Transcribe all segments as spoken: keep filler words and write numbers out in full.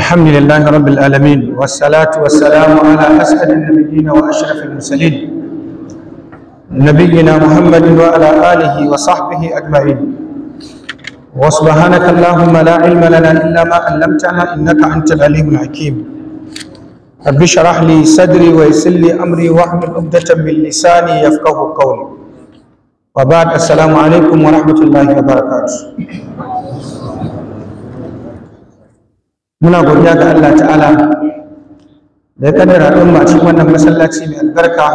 الحمد لله رب العالمين والصلاة والسلام على أسعد النبيين وأشرف المرسلين نبينا محمد وعلى آله وصحبه أجمعين وسبحانك اللهم لا علم لنا إلا ما علمتنا إنك أنت العليم الحكيم رب اشرح لي صدري ويسر لي أمري واحلل عقدة من لساني يفقهوا قولي وبعد السلام عليكم ورحمة الله وبركاته. Muna godiya ga Allah ta'ala da ya kaddara don mu a cikin wannan masallaci mai albarka,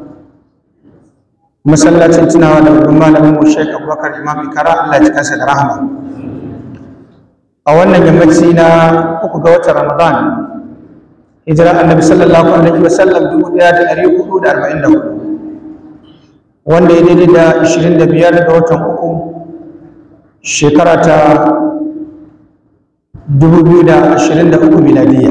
masallacin tunawa da babban malamin mu Sheikh Abubakar Imam Ikara, Allah ya kansa da rahama. A wannan yammaci na uku ga watan Ramadan, hijira Annabi sallallahu alaihi wa sallam dubu ɗaya da ɗari hudu da arba'in da hudu, wanda ya daidai da ashirin da biyar ga watan uku shekara ta dubu biyu da ashirin da uku miladiyya.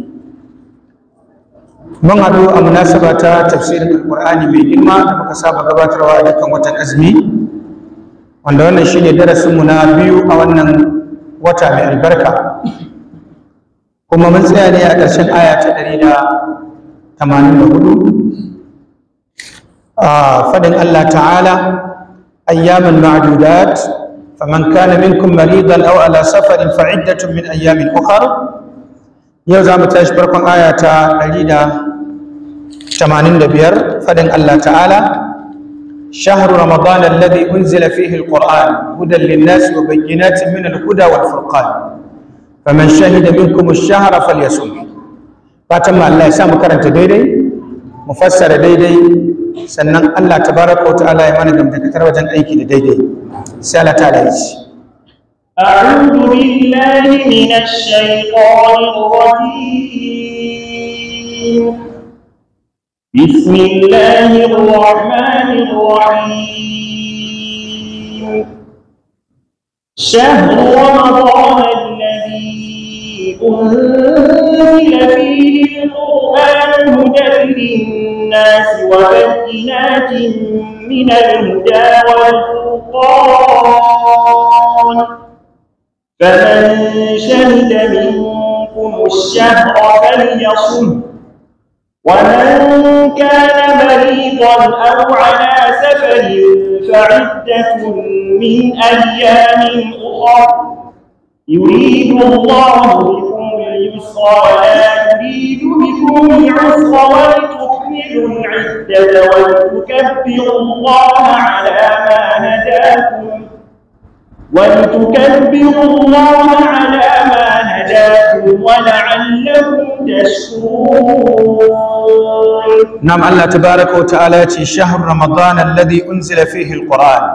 Mun haɗu a munasaba ta tafsirin Alƙur'ani mai girma da muka saba gabatarwa a dukkan watan azumi, wanda wannan shine darasinmu na biyu a wannan wata mai albarka, kuma mun tsaya ne a ƙarshen aya ta ɗari da tamanin da hudu a faɗin Allah ta'ala ayyaman ma'dudat فمن كان منكم مريضا أو على سفر فعدة من أيام أخر. يوزع متاش بركم آية عديدة ثمانين دبير فدن الله تعالى شهر رمضان الذي أنزل فيه القرآن هدى للناس وبينات من الهدى والفرقان فمن شهد منكم الشهر فليصم. فاتم الله يسامح كرنت ديدي مفسر ديدي سنن الله تبارك وتعالى يمنع دمتك وجن أيكي ديدي. سألت عليك. أعوذ بالله من الشيطان الرجيم. بسم الله الرحمن الرحيم. شهر رمضان الذي أنزل فيه القرآن هدى للناس وبينات من الهدى والفرقان فمن شهد منكم الشهر فليصم ومن كان مريضا أو على سفر فعدة من أيام أخر يريد الله بكم اليسر ولا يريد بكم العسر ولتكملوا العدة ولتكبروا الله على ما هداكم ولتكبروا الله على ما هداكم ولعلكم تشكرون. نعم الله تبارك وتعالى شهر رمضان الذي أنزل فيه القرآن.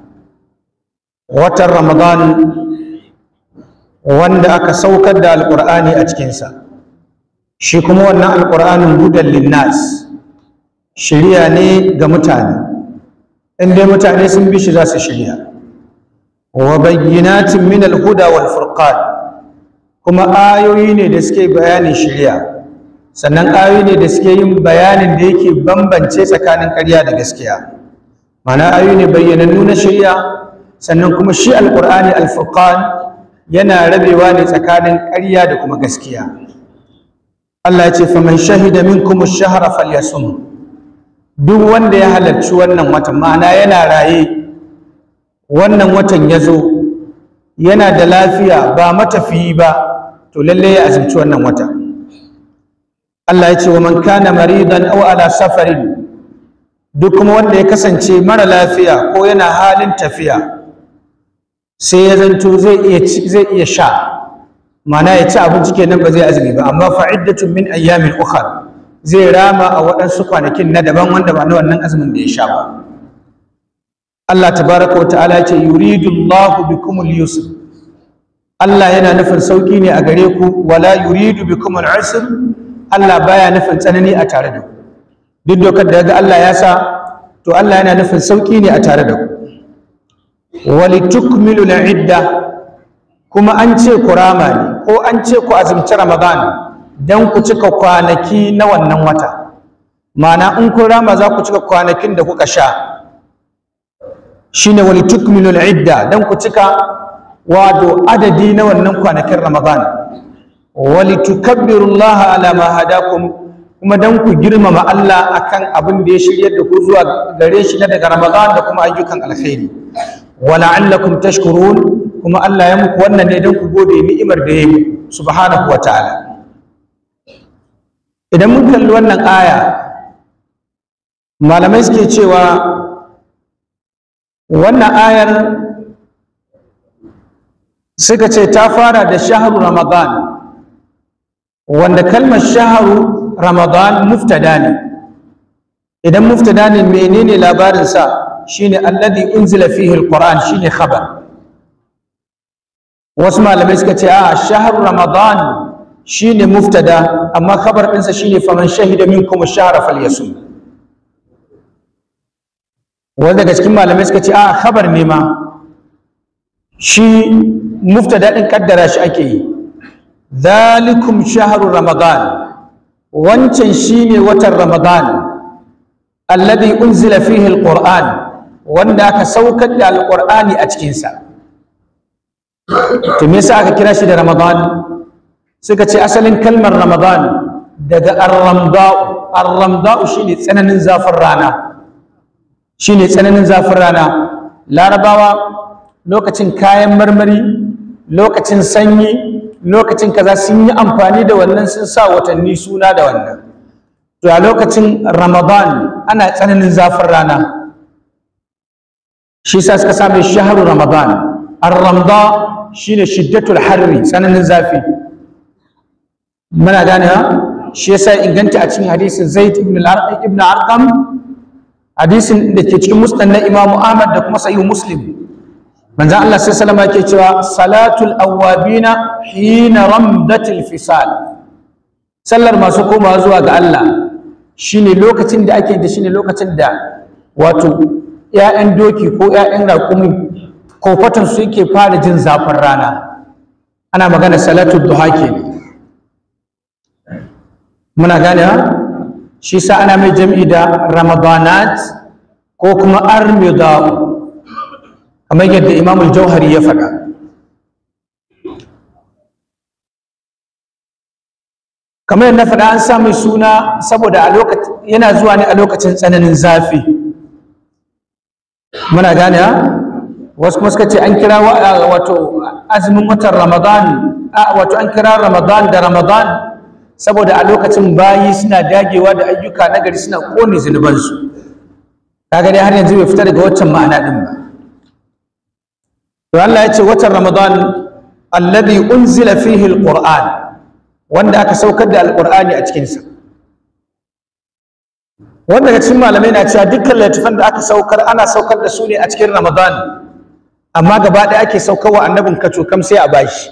وتر رمضان wanda aka saukar da alƙur'ani a cikinsa, shi kuma wannan alƙur'anin hudan linnas, shiriya ne ga mutane, inda mutane sun bi shi za su shirya, wa bayyinatin min alhuda wal furqan, kuma ayoyi ne da suke bayanin shiriya, sannan ayoyi ne da suke yin bayanin da yake bambance tsakanin ƙarya da gaskiya, ma'ana ayoyi ne bayyanannu na shiriya, sannan kuma shi alƙur'ani al-furqan yana rabewa ne tsakanin ƙarya da kuma gaskiya. Allah ya ce faman shahida minkum ash-shahra falyasum. Duk wanda ya halarci wannan watan, ma'ana yana raye wannan watan ya zo, yana da lafiya ba matafiyi ba, to lalle ya azumci wannan wata. Allah ya ce wa man kana maridan aw ala safarin, duk kuma wanda ya kasance mara lafiya ko yana halin tafiya sai ya zanto zai iya zai iya sha, ma'ana ya ci abinci kenan ba zai azumi ba, amma fa'iddatun min ayyamin ukhra, zai rama a waɗansu kwanakin na daban wanda ba na wannan azumin da ya sha ba. Allah tabaraka wa ta'ala ya ce yuridu Allahu bikumul yusr. Allah yana nufin sauki ne a gare ku, wala yuridu bikumul usr. Allah baya nufin tsanani a tare da ku. Duk dokar da ga Allah ya sa, to Allah yana nufin sauki ne a tare da ku. walitukmilu al'idda, kuma an ce ku rama ne ko an ce ku azumci Ramadan dan ku cika kwanaki na wannan wata, ma'ana in kun rama za ku cika kwanakin da kuka sha, shine walitukmilu al'idda, dan ku cika wato adadi na wannan kwanakin Ramadan. wa litukabbirullaha ala ma hadakum, kuma dan ku girmama Allah akan abin da ya shiryar da ku zuwa gare shi na daga Ramadan da kuma ayyukan alkhairi, wa la'allakum tashkurun, kuma Allah ya muku wannan ne dan ku gode ni'imar da ya yi subhanahu wa ta'ala. Idan mun kalli wannan aya, malamai suke cewa wannan ayar suka ce ta fara da shahru Ramadan, wanda kalmar shahru Ramadan muftada ne. Idan muftada ne menene labarinsa? Shine alladhi unzila fihi alquran, shine khabar. Wasu malamai suka ce a shahru Ramadan shine muftada, amma khabar ɗinsa shine faman shahida minkum ash-shahra falyasum. Wanda daga cikin malamai suka ce a khabar ne ma, shi muftada ɗin kaddara shi ake yi. Dhalikum shahru Ramadan, wancan shine watan Ramadan, alladhi unzila fihi alquran, wanda aka saukar da alqur'ani a cikinsa. To me yasa aka kira shi da Ramadan? Suka ce asalin kalmar Ramadan daga ar-ramda'u, ar-ramda'u shine tsananin zafin rana, shine tsananin zafin rana. Larabawa lokacin kayan marmari, lokacin sanyi, lokacin kaza sun yi amfani da wannan, sun sa watanni suna da wannan. To a lokacin Ramadan ana tsananin zafin rana, shi sa suka same shahru Ramadan. Ar-ramda shine shiddatul harri, tsananin zafi. Muna gane ha? Shi yasa inganta a cikin hadisin Zaid ibn ibn Arqam, hadisin da ke cikin musnad na Imam Ahmad da kuma sahih Muslim. Manzo Allah sallallahu alaihi wasallam yake cewa salatul awwabina hina ramdatil fisal, sallar masu komawa zuwa ga Allah shine lokacin da ake da shine lokacin da wato ƴaƴan doki ko ƴaƴan raƙumi ko fatan su yake fara jin zafin rana. Ana magana salatul duha kenan. Muna gane ha? Shi sa ana mai jam'i da Ramadanat ko kuma armida'u, kamar yadda Imam al-Jauhari ya faɗa. Kamar yadda na faɗa, an sa mai suna saboda a lokacin yana zuwa ne a lokacin tsananin zafi. Muna gane ha? Wasu kuma suka ce an kira wato azumin watan Ramadan, wato an kira Ramadan da Ramadan saboda a lokacin bayi suna dagewa da ayyuka nagari, suna kone zunubansu. Kaga dai har yanzu bai fita daga waccan ma'ana din ba. To Allah ya ce watan Ramadan alladhi unzila fihi alquran, wanda aka saukar da alqur'ani a cikin sa. Wanda daga cikin malamai na cewa dukkan littafan da aka saukar ana saukar da su ne a cikin Ramadan, amma gaba ɗaya ake saukarwa annabin kaco kam sai a bashi.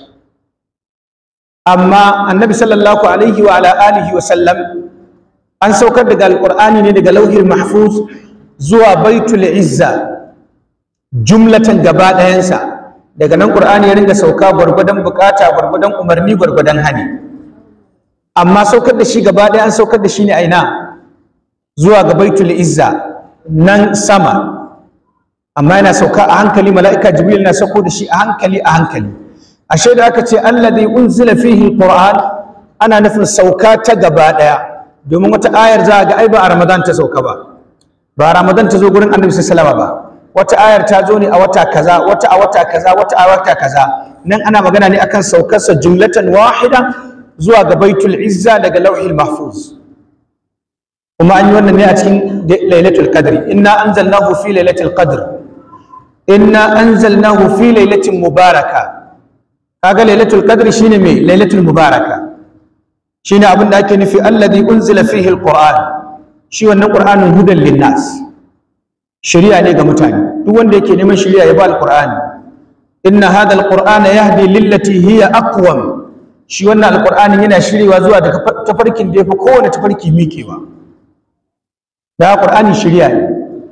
Amma annabi sallallahu alaihi wa ala alihi wa sallam an saukar daga alqur'ani ne daga lauhil mahfuz zuwa baitul izza jumlatan gaba ɗayansa. Daga nan qur'ani ya ringa sauka gwargwadon bukata, gwargwadon umarni, gwargwadon hani. Amma saukar da shi gaba ɗaya an saukar da shi ne aina zuwa ga baitul izza nan sama, amma yana sauka a hankali. Mala'ika jibril na sauko da shi a hankali a hankali. Ashe da aka ce alladhi unzila fihi alquran, ana nufin sauka ta gaba daya, domin wata ayar za a ga ai ba a Ramadan ta sauka ba, ba a Ramadan ta zo gurin Annabi sallallahu alaihi wasallam ba. Wata ayar ta zo ne a wata kaza, wata a wata kaza, wata a wata kaza. Nan ana magana ne akan saukar sa jumlatan wahida zuwa ga baitul izza daga lauhil mahfuz. Kuma an yi wannan ne a cikin lailatul qadr. Inna anzalnahu fi lailatul qadr, inna anzalnahu fi lailatin mubaraka. Kaga lailatul qadr shine me? Lailatul mubaraka. Shine abin da ake nufi alladhi unzila fihi alquran. Shi wannan qur'anin hudan linnas, shari'a ne ga mutane. Duk wanda yake neman shari'a ya ba alqur'ani. Inna hadha alqur'ana yahdi lillati hiya aqwam. Shi wannan alqur'anin yana shiriwa zuwa daga tafarkin da yafi kowane tafarki mikewa. Da qur'ani shari'a ne.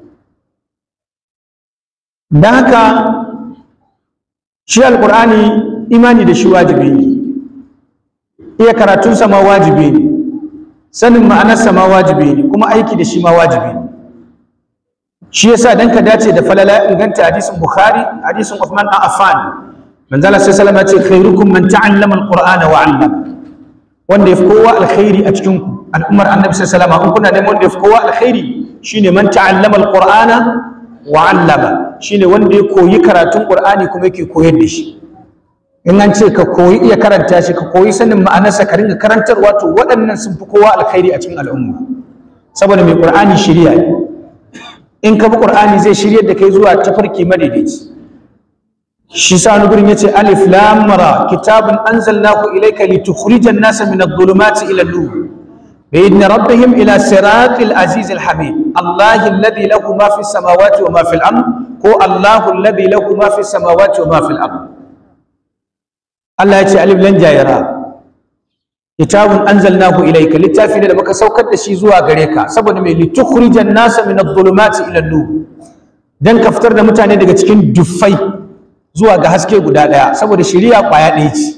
Dan haka shi alqur'ani imani da shi wajibi ne, iya karatunsa ma wajibi ne, sanin ma'anarsa ma wajibi ne, kuma aiki da shi ma wajibi ne. Shi yasa dan ka dace da falala inganta hadisin Bukhari, hadisin Uthman bin Affan, manzo Allah sallallahu alaihi wasallam ya ce khairukum man ta'allama al-Qur'ana wa 'allama. wanda yafi kowa alkhairi a cikin ku al'ummar annabi sallallahu alaihi wasallam in kuna neman wanda yafi kowa alkhairi shine man ta'allama alqur'ana wa 'allama shine wanda ya koyi karatun qur'ani kuma yake koyar da shi in an ce ka koyi iya karanta shi ka koyi sanin ma'anarsa ka ringa karantarwa to waɗannan sun fi kowa alkhairi a cikin al'umma saboda mai qur'ani shiriya ne in ka bi qur'ani zai shiryar da kai zuwa tafarki madaidaici shi sa wani gurin yace alif lam ra kitabun anzalnahu ilayka litukhrijan nasa min adh-dhulumati ila an-nur bi idni rabbihim ila siratil azizil hamid allahi alladhi lahu ma fis samawati wa ma fil ard ko allahu alladhi lahu ma fis samawati wa ma fil ard Allah yace alif lam jayara kitabun anzalnahu ilayka littafi da muka saukar da shi zuwa gare ka saboda mai litukhrijan nasa min adh-dhulumati ila an-nur dan ka fitar da mutane daga cikin duffai zuwa ga haske guda ɗaya saboda shari'a ƙwaya ɗaya ce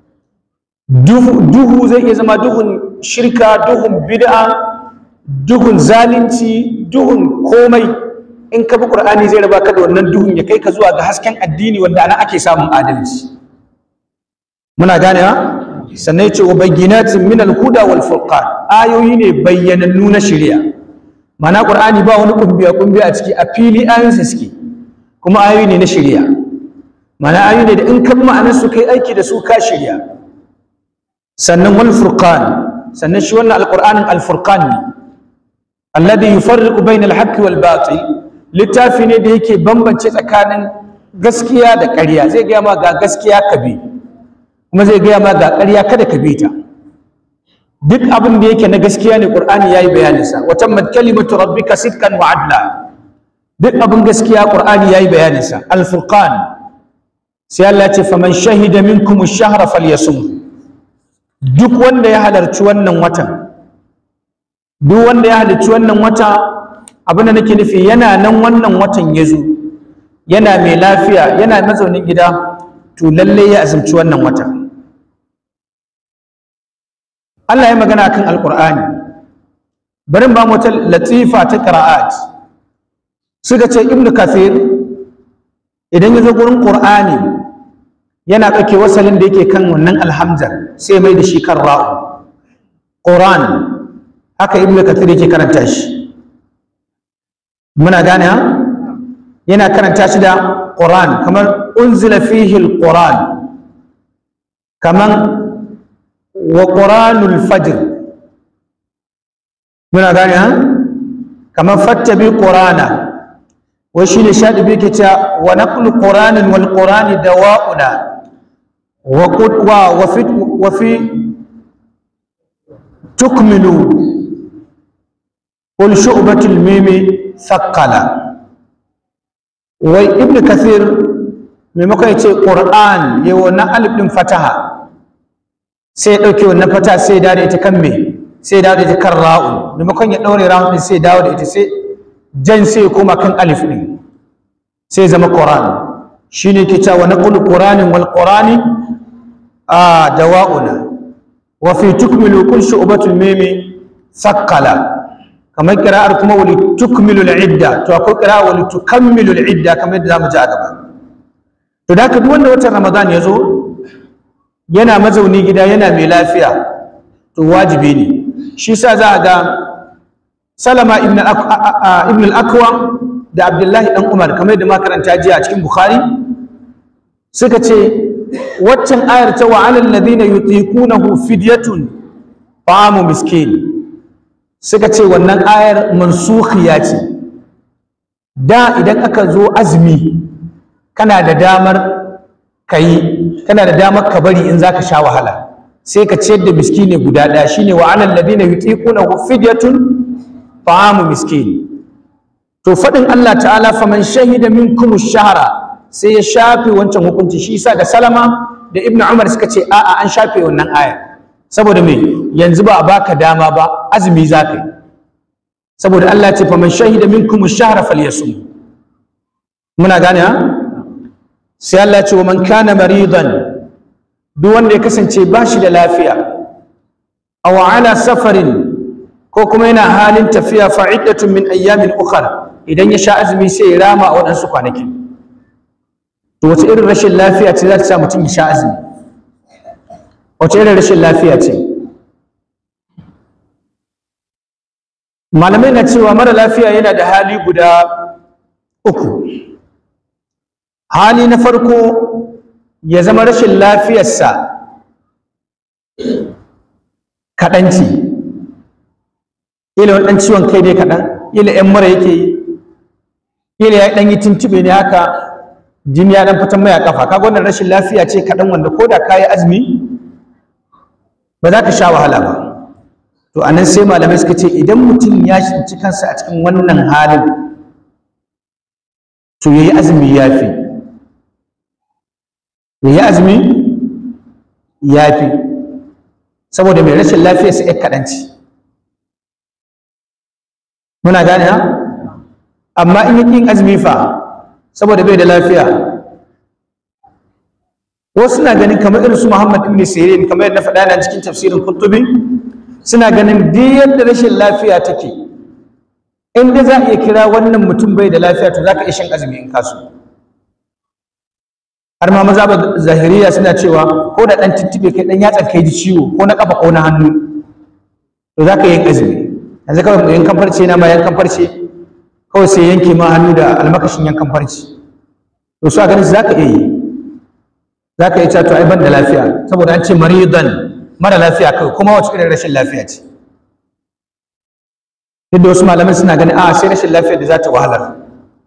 duhu zai iya zama duhun shirka duhun bid'a duhun zalunci duhun komai in ka bi ƙur'ani zai raba ka da wannan duhun ya kai ka zuwa ga hasken addini wanda ana ake samun adalci muna gane ha sannan ce wa bayyinatin min al-huda wal furqan ayoyi ne bayyanannu na shari'a mana ƙur'ani ba wani kumbiya kumbiya a ciki a fili ayoyinsa suke kuma ayoyi ne na shari'a mana ayoyi ne da in kan ma'anar su kai aiki da su ka shirya sannan wal furqan sannan shi wannan alqur'anin al furqan ne alladhi yufarriqu bainal haqqi wal batil littafi ne da yake bambance tsakanin gaskiya da ƙarya zai ga ma ga gaskiya ka bi kuma zai ga ma ga ƙarya kada ka bi ta duk abin da yake na gaskiya ne qur'ani yayi bayanin sa wa tammat kalimatu rabbika sidqan wa adla duk abin gaskiya qur'ani yayi bayanin sa al furqan sai Allah ce faman shahida minkum ash-shahra falyasum duk wanda ya halarci wannan watan duk wanda ya halarci wannan wata abin da nake nufi yana nan wannan watan yazo yana mai lafiya yana mazaunin gida to lalle ya azumci wannan wata Allah ya magana kan alqur'ani bari ba mu ta latifa ta qira'at suka ce ibnu kathir idan ya zo gurin qur'ani yana ɗauke wasalin da yake kan wannan alhamzar sai mai da shi kan ra'u qur'an haka ibnu kathir yake karanta shi muna gane ha yana karanta shi da qur'an kamar unzila fihi alquran kaman wa qur'anul fajr muna gane ha kaman fattabi qur'ana wai shine shadibi yake cewa wa naqlu qur'anin wal qur'ani dawa'una wa qud wa wa fi wa fi tukmilu qul shu'batul mimi thaqala wai ibnu kathir maimakon yace qur'an yayi wannan alif din fataha sai ya dauke wannan fataha sai ya dawo da ita kan me sai ya dawo da ita kan ra'u maimakon ya daure ra'u din sai ya dawo da ita sai jan sai ya koma kan alif din sai zama qur'an shine ke cewa naqulu qur'anin wal qur'ani a dawa'una wa fi tukmilu kul shu'batul mimi thaqala kamar qira'ar kuma wali tukmilu al idda to akwai qira'a wali tukammilu al idda kamar da zamu ji a gaba to da haka duk wanda watan ramadan ya zo yana mazauni gida yana mai lafiya to wajibi ne shi sa za a ga salama ibn al-akwa da abdullahi dan umar kamar yadda makaranta jiya a cikin bukhari suka ce waccan ayar ta wa alal ladina yutiqunahu fidyatun ta'amu miskin suka ce wannan ayar mansukhiya ce da idan aka zo azumi kana da damar kai kana da damar ka bari in zaka sha wahala sai ka ciyar da miskine guda daya shine wa alal ladina yutiqunahu fidyatun ta'amu miskin to fadin Allah ta'ala faman shahida minkum ash-shahra sai ya shafe wancan hukunci shi yasa da Salama da Ibn Umar suka ce a'a an shafe wannan aya saboda me yanzu ba a baka dama ba azumi zakai saboda Allah ya ce faman shahida minkum ash-shahra falyasum muna gane ha sai Allah ya ce wa man kana maridan duk wanda ya kasance ba shi da lafiya aw ala safarin ko kuma yana halin tafiya fa'iddatun min ayyamin ukhra idan ya sha azumi sai ya rama a wadansu kwanaki to wace irin rashin lafiya ce za ta sa mutum ya sha azumi wace irin rashin lafiya ce malamai na cewa mara lafiya yana da hali guda uku. Hali na farko ya zama rashin lafiyarsa kaɗanci, ila wani ɗan ciwon kai ne kaɗan, ila ‘yan mara yake yi, ila ya ɗan yi tuntuɓe ne haka jini ya ɗan fitan mai a ƙafa. Kaga wannan rashin lafiya ce kaɗan wanda ko da ka yi azumi ba za ka sha wahala ba. To a nan sai malamai suka ce idan mutum ya tsinci kansa a cikin wannan halin to ya yi azumi ya fi. Ya yi azumi ya fi, saboda mai rashin lafiya su ‘yan kaɗanci. Muna gane ha? Amma in yi ƙin azumi fa saboda bai da lafiya, wasu suna ganin kamar irin su Muhammad ibn Sirin, kamar yadda faɗa na cikin tafsirin Qurtubi, suna ganin duk yadda rashin lafiya take, in dai za a iya kira wannan mutum bai da lafiya to za ka iya shan azumi in kaso. Har ma maza ba zahiriya suna cewa ko da ɗan tuntuɓe kai ɗan yatsan kai ji ciwo ko na ƙafa ko na hannu to za ka yi azumi. Yanzu kawai yankan farce na ma yankan farce kawai sai yanke ma hannu da almakashin yankan farce, to su a ganin za ka iya yi, za ka iya cewa to ai ban da lafiya saboda an ce maridan, mara lafiya kawai, kuma wace irin rashin lafiya ce. Duk da wasu malamai suna ganin a sai rashin lafiya da za ta wahalar.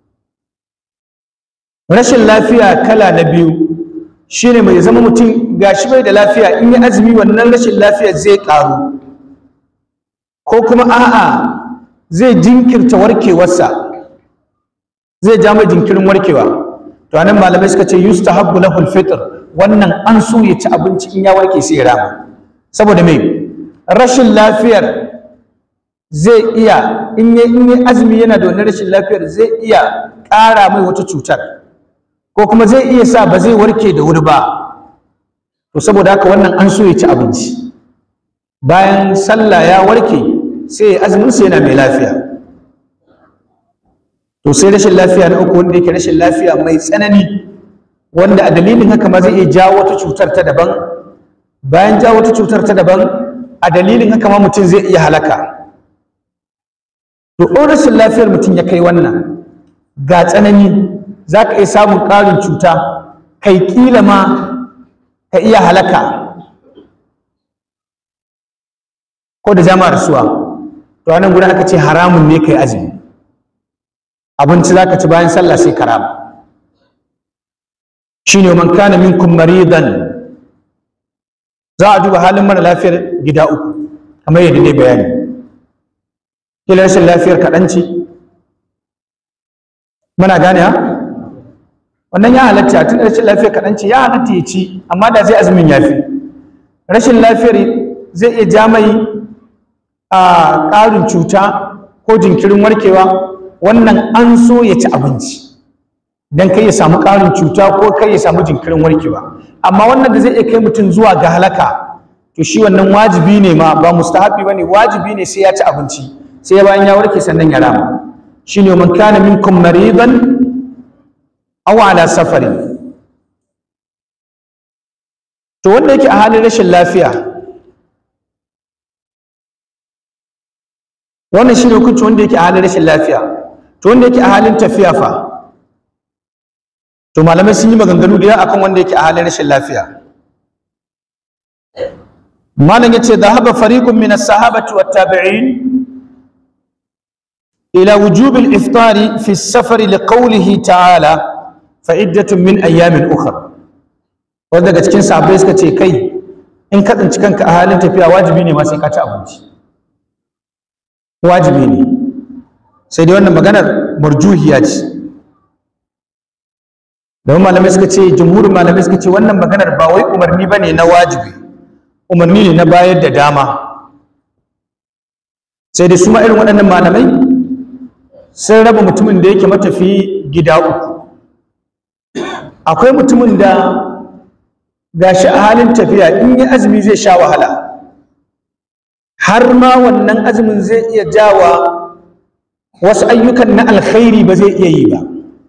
Rashin lafiya kala na biyu shine mai zama mutum gashi bai da lafiya, in yi azumi wannan rashin lafiya zai ƙaru, ko kuma a'a zai jinkirta warkewarsa, zai ja mai jinkirin warkewa. To anan malamai suka ce yustahabbu lahu al-fitr, wannan an so ya ci abinci in ya warke sai ya rama. Saboda me? Rashin lafiyar zai iya in yi in yi azumi yana da wannan rashin lafiyar zai iya ƙara mai wata cutar, ko kuma zai iya sa ba zai warke da wuri ba. To saboda haka wannan an so ya ci abinci bayan sallah ya warke sai azumin sa yana mai lafiya. To sai rashin lafiya na uku wanda yake rashin lafiya mai tsanani, wanda a dalilin haka ma zai iya jawo wata cutar ta daban, bayan jawo wata cutar ta daban a dalilin haka ma mutum zai iya halaka. To in rashin lafiyar mutum ya kai wannan ga tsanani, za ka iya samun ƙarin cuta, kai ƙila ma ka iya halaka ko da jama'a rasuwa. To anan gurin aka ce haramun ne kai azumi, abinci za ka ci bayan sallah sai ka rama. Shine man kana minkum maridan, za a duba halin mara lafiyar gida uku kamar yadda ne bayani. Kila rashin lafiyar kaɗanci, muna gane ha? Wannan ya halatta, tun rashin lafiyar kaɗanci ya halatta ya ci, amma da zai azumin ya fi. Rashin lafiyar zai iya ja mai a ƙarin cuta ko jinkirin warkewa, wannan an so ya ci abinci don kai ya samu ƙarin cuta ko kai ya samu jinkirin warkewa. Amma wannan da zai iya kai mutum zuwa ga halaka, to shi wannan wajibi ne ma, ba mustahabi bane, wajibi ne sai ya ci abinci, sai bayan ya warke sannan ya rama. Shine man kana minkum maridan aw ala safari. To wanda yake a halin rashin lafiya, wannan shine hukunci wanda yake a halin rashin lafiya. To wanda yake a halin tafiya fa, to malamai sun yi maganganu da yawa akan wanda yake a halin rashin lafiya. Malam yace dhahaba fariqun min as-sahabati wat-tabi'in ila wujub al-iftari fi as-safar liqawlihi ta'ala fa iddatun min ayyamin ukhra. Wanda daga cikin sahabbai suka ce kai in ka tsinci kanka a halin tafiya wajibi ne ma sai ka ci abinci, wajibi ne. Sai dai wannan maganar marjuhiya ce, domin malamai suka ce, jumhurin malamai suka ce wannan maganar ba wai umarni ba ne na wajibi, umarni ne na bayar da dama. Sai dai su ma irin waɗannan malamai sun raba mutumin da yake matafi gida uku. Akwai mutumin da gashi a halin tafiya in yi azumi zai sha wahala, har ma wannan azumin zai iya jawa wasu ayyukan na alkhairi ba zai iya yi ba.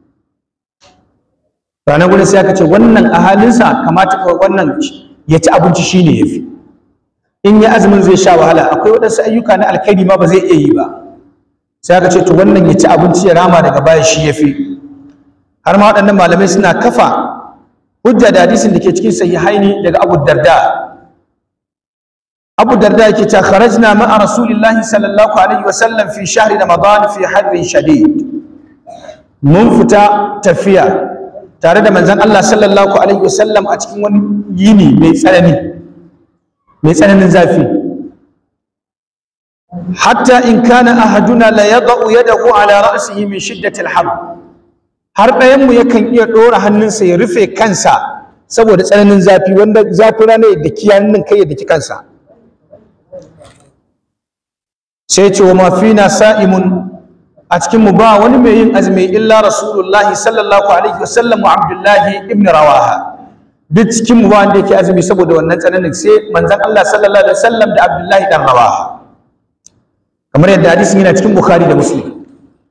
Ranar gudun sai aka ce wannan a halinsa kamata wannan ya ci abinci shine yafi. In yi azumin zai sha wahala, akwai waɗansu ayyuka na alkhairi ma ba zai iya yi ba, sai aka ce to wannan ya ci abinci ya rama daga baya shi yafi. Har ma waɗannan malamai suna kafa hujja da hadisin da ke cikin sahihaini daga Abu Darda. Abu Darda yake cewa kharajna ma'a Rasulillahi sallallahu alaihi wa sallam fi shahri Ramadan fi harrin shadid. Mun fita tafiya tare da manzon Allah sallallahu alaihi wa sallam a cikin wani yini mai tsanani mai tsananin zafi. Hatta in kana ahaduna la yada'u yadahu ala ra'sihi min shiddati al-har. Har ɗayan mu yakan iya ɗora hannunsa ya rufe kansa saboda tsananin zafi, wanda zafin rana ya daki hannun kai ya daki kansa. Sai ce wa mafina sa'imun, a cikin mu ba wani mai yin azumi illa Rasulullahi sallallahu alaihi wasallam wa Abdullahi ibn Rawaha. Duk cikin mu ba wanda yake azumi saboda wannan tsananin sai manzon Allah sallallahu alaihi wasallam da Abdullahi dan Rawaha. Kamar yadda hadisin yana cikin Bukhari da Muslim.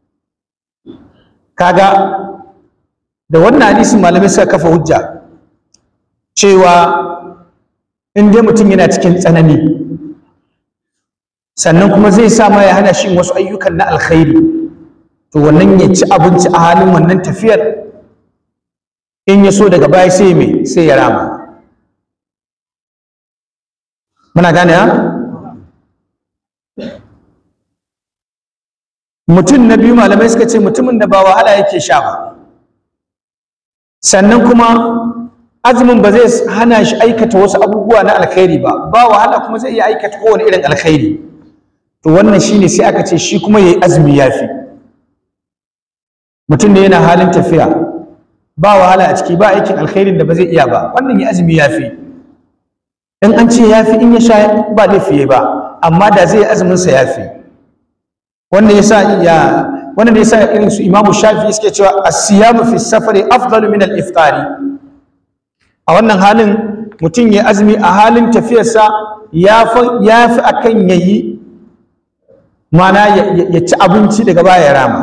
Kaga da wannan hadisin malamai suka kafa hujja cewa in dai mutum yana cikin tsanani sannan kuma zai sa ma ya hana shi wasu ayyukan na alkhairi, to wannan ya ci abinci a halin wannan tafiyar, in ya so daga baya sai me sai ya rama. Muna gane ha? Mutum na biyu malamai suka ce mutumin da ba wahala yake sha ba, sannan kuma azumin ba zai hana shi aikata wasu abubuwa na alkhairi ba, ba wahala kuma zai iya aikata kowane irin alkhairi, to wannan shine sai aka ce shi kuma yayi azumi yafi. Mutum da yana halin tafiya ba wahala a ciki, ba aikin alkhairin da ba zai iya ba, wannan ya azumi yafi. In an ce yafi in ya sha ba laifi ba, amma da zai azumin sa yafi. Wannan yasa ya wannan ne yasa irin su Imam Shafi'i suke cewa as-siyamu fi safari afdalu min al-iftari. A wannan halin mutum ya azumi a halin tafiyarsa yafi yafi akan yayi mana ya ci abinci daga baya ya rama.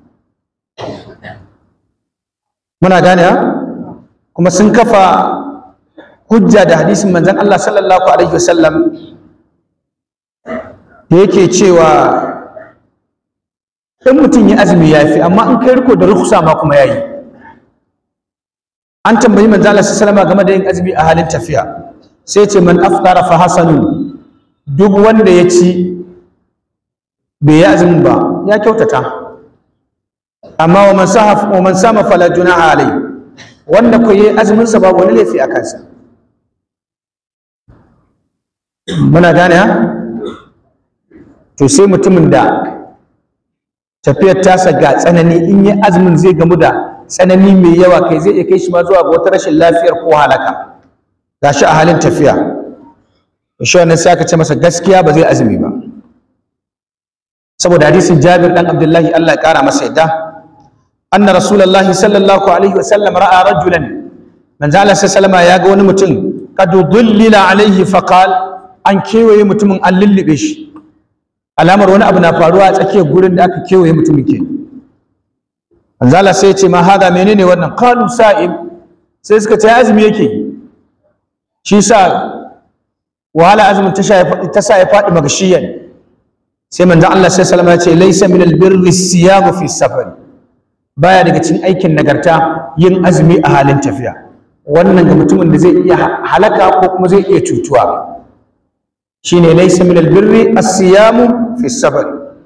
Muna gane ha? Kuma sun kafa hujja da hadisin manzon Allah sallallahu alaihi wasallam da yake cewa in mutum ya azumi ya fi, amma in kai riko da rukhsa ma kuma yayi. An tambayi manzo Allah sallallahu alaihi wasallam game da yin azumi a halin tafiya, sai ce man aftara fa hasanun, duk wanda ya ci bai yi azumin ba ya kyautata. Amma wa man sahaf wa man sama fala junaha alai, wanda ko yi azumin sa babu wani laifi a kansa. Muna gane ha? To sai mutumin da tafiyar tasa ga tsanani, in yi azumin zai gamu da tsanani mai yawa, kai zai iya kai shi ma zuwa ga wata rashin lafiyar ko halaka, gashi a halin tafiya, shi wannan sai aka ce masa gaskiya ba zai azumi ba. Saboda hadisin Jabir dan Abdullahi Allah ya kara masa yadda, anna Rasulullahi sallallahu alaihi wa sallam ra'a rajulan, manzo Allah sallallahu alaihi ya ga wani mutum kad dullila alaihi faqal, an kewaye mutumin an lullube shi, alamar wani abu na faruwa a tsakiyar gurin da aka kewaye mutumin ke. Manzo Allah sai ya ce ma hada menene wannan? Qalu sa'im, sai suka ce azumi yake. Shi sa wahala azumin ta ta sa ya faɗi magashiyan. Sai manzo Allah sai salama ya ce laysa min albirri siyam fi safar, baya daga cikin aikin nagarta yin azumi a halin tafiya. Wannan ga mutumin da zai iya halaka ko kuma zai iya cutuwa. Shine laysa min albirri as-siyam fi safar.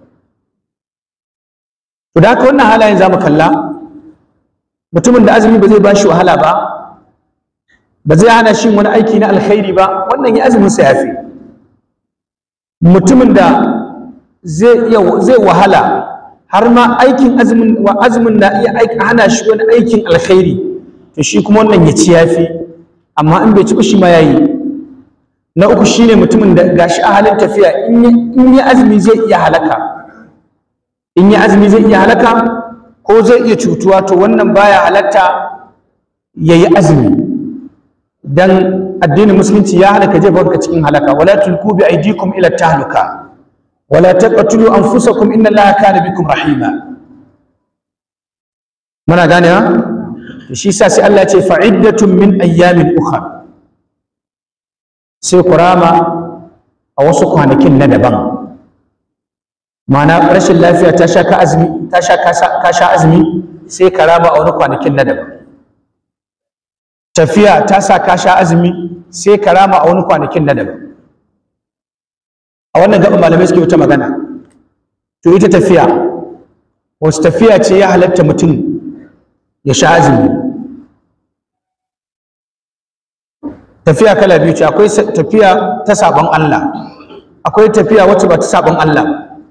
To da haka wannan halayen zamu kalla, mutumin da azumi ba zai bashi wahala ba, ba zai hana shi wani aiki na alkhairi ba, wannan ya azumin sa yafi. Mutumin da zai iya zai wahala har ma aikin azumin wa azumin na iya hana shi wani aikin alkhairi, to shi kuma wannan ya ci yafi, amma in bai ci ba shi ma yayi. Na uku shine mutumin da gashi a halin tafiya, in ya azumi zai iya halaka, in ya azumi zai iya halaka ko zai iya cutuwa, to wannan baya halatta yayi azumi, dan addinin musulunci ya halaka je barka cikin halaka. Wala tulku bi aydikum ila tahluka wala taqtulu anfusakum inna Allaha kana bikum rahima. Muna gane ha? Shi sa sai Allah ya ce fa'iddatun min ayyamin ukhra, sai kurama a wasu kwanakin na daban. ma'ana rashin lafiya ta sha ka azumi ta sha ka sha azumi sai ka rama a wani kwanakin na daban. Tafiya ta sa ka sha azumi sai ka rama a wani kwanakin na daban. A wannan gaban malamai suke wata magana, to ita tafiya wasu tafiya ce ya halatta mutum ya sha azumi. Tafiya kala biyu ce, akwai tafiya ta sabon Allah, akwai tafiya wacce ba ta sabon Allah.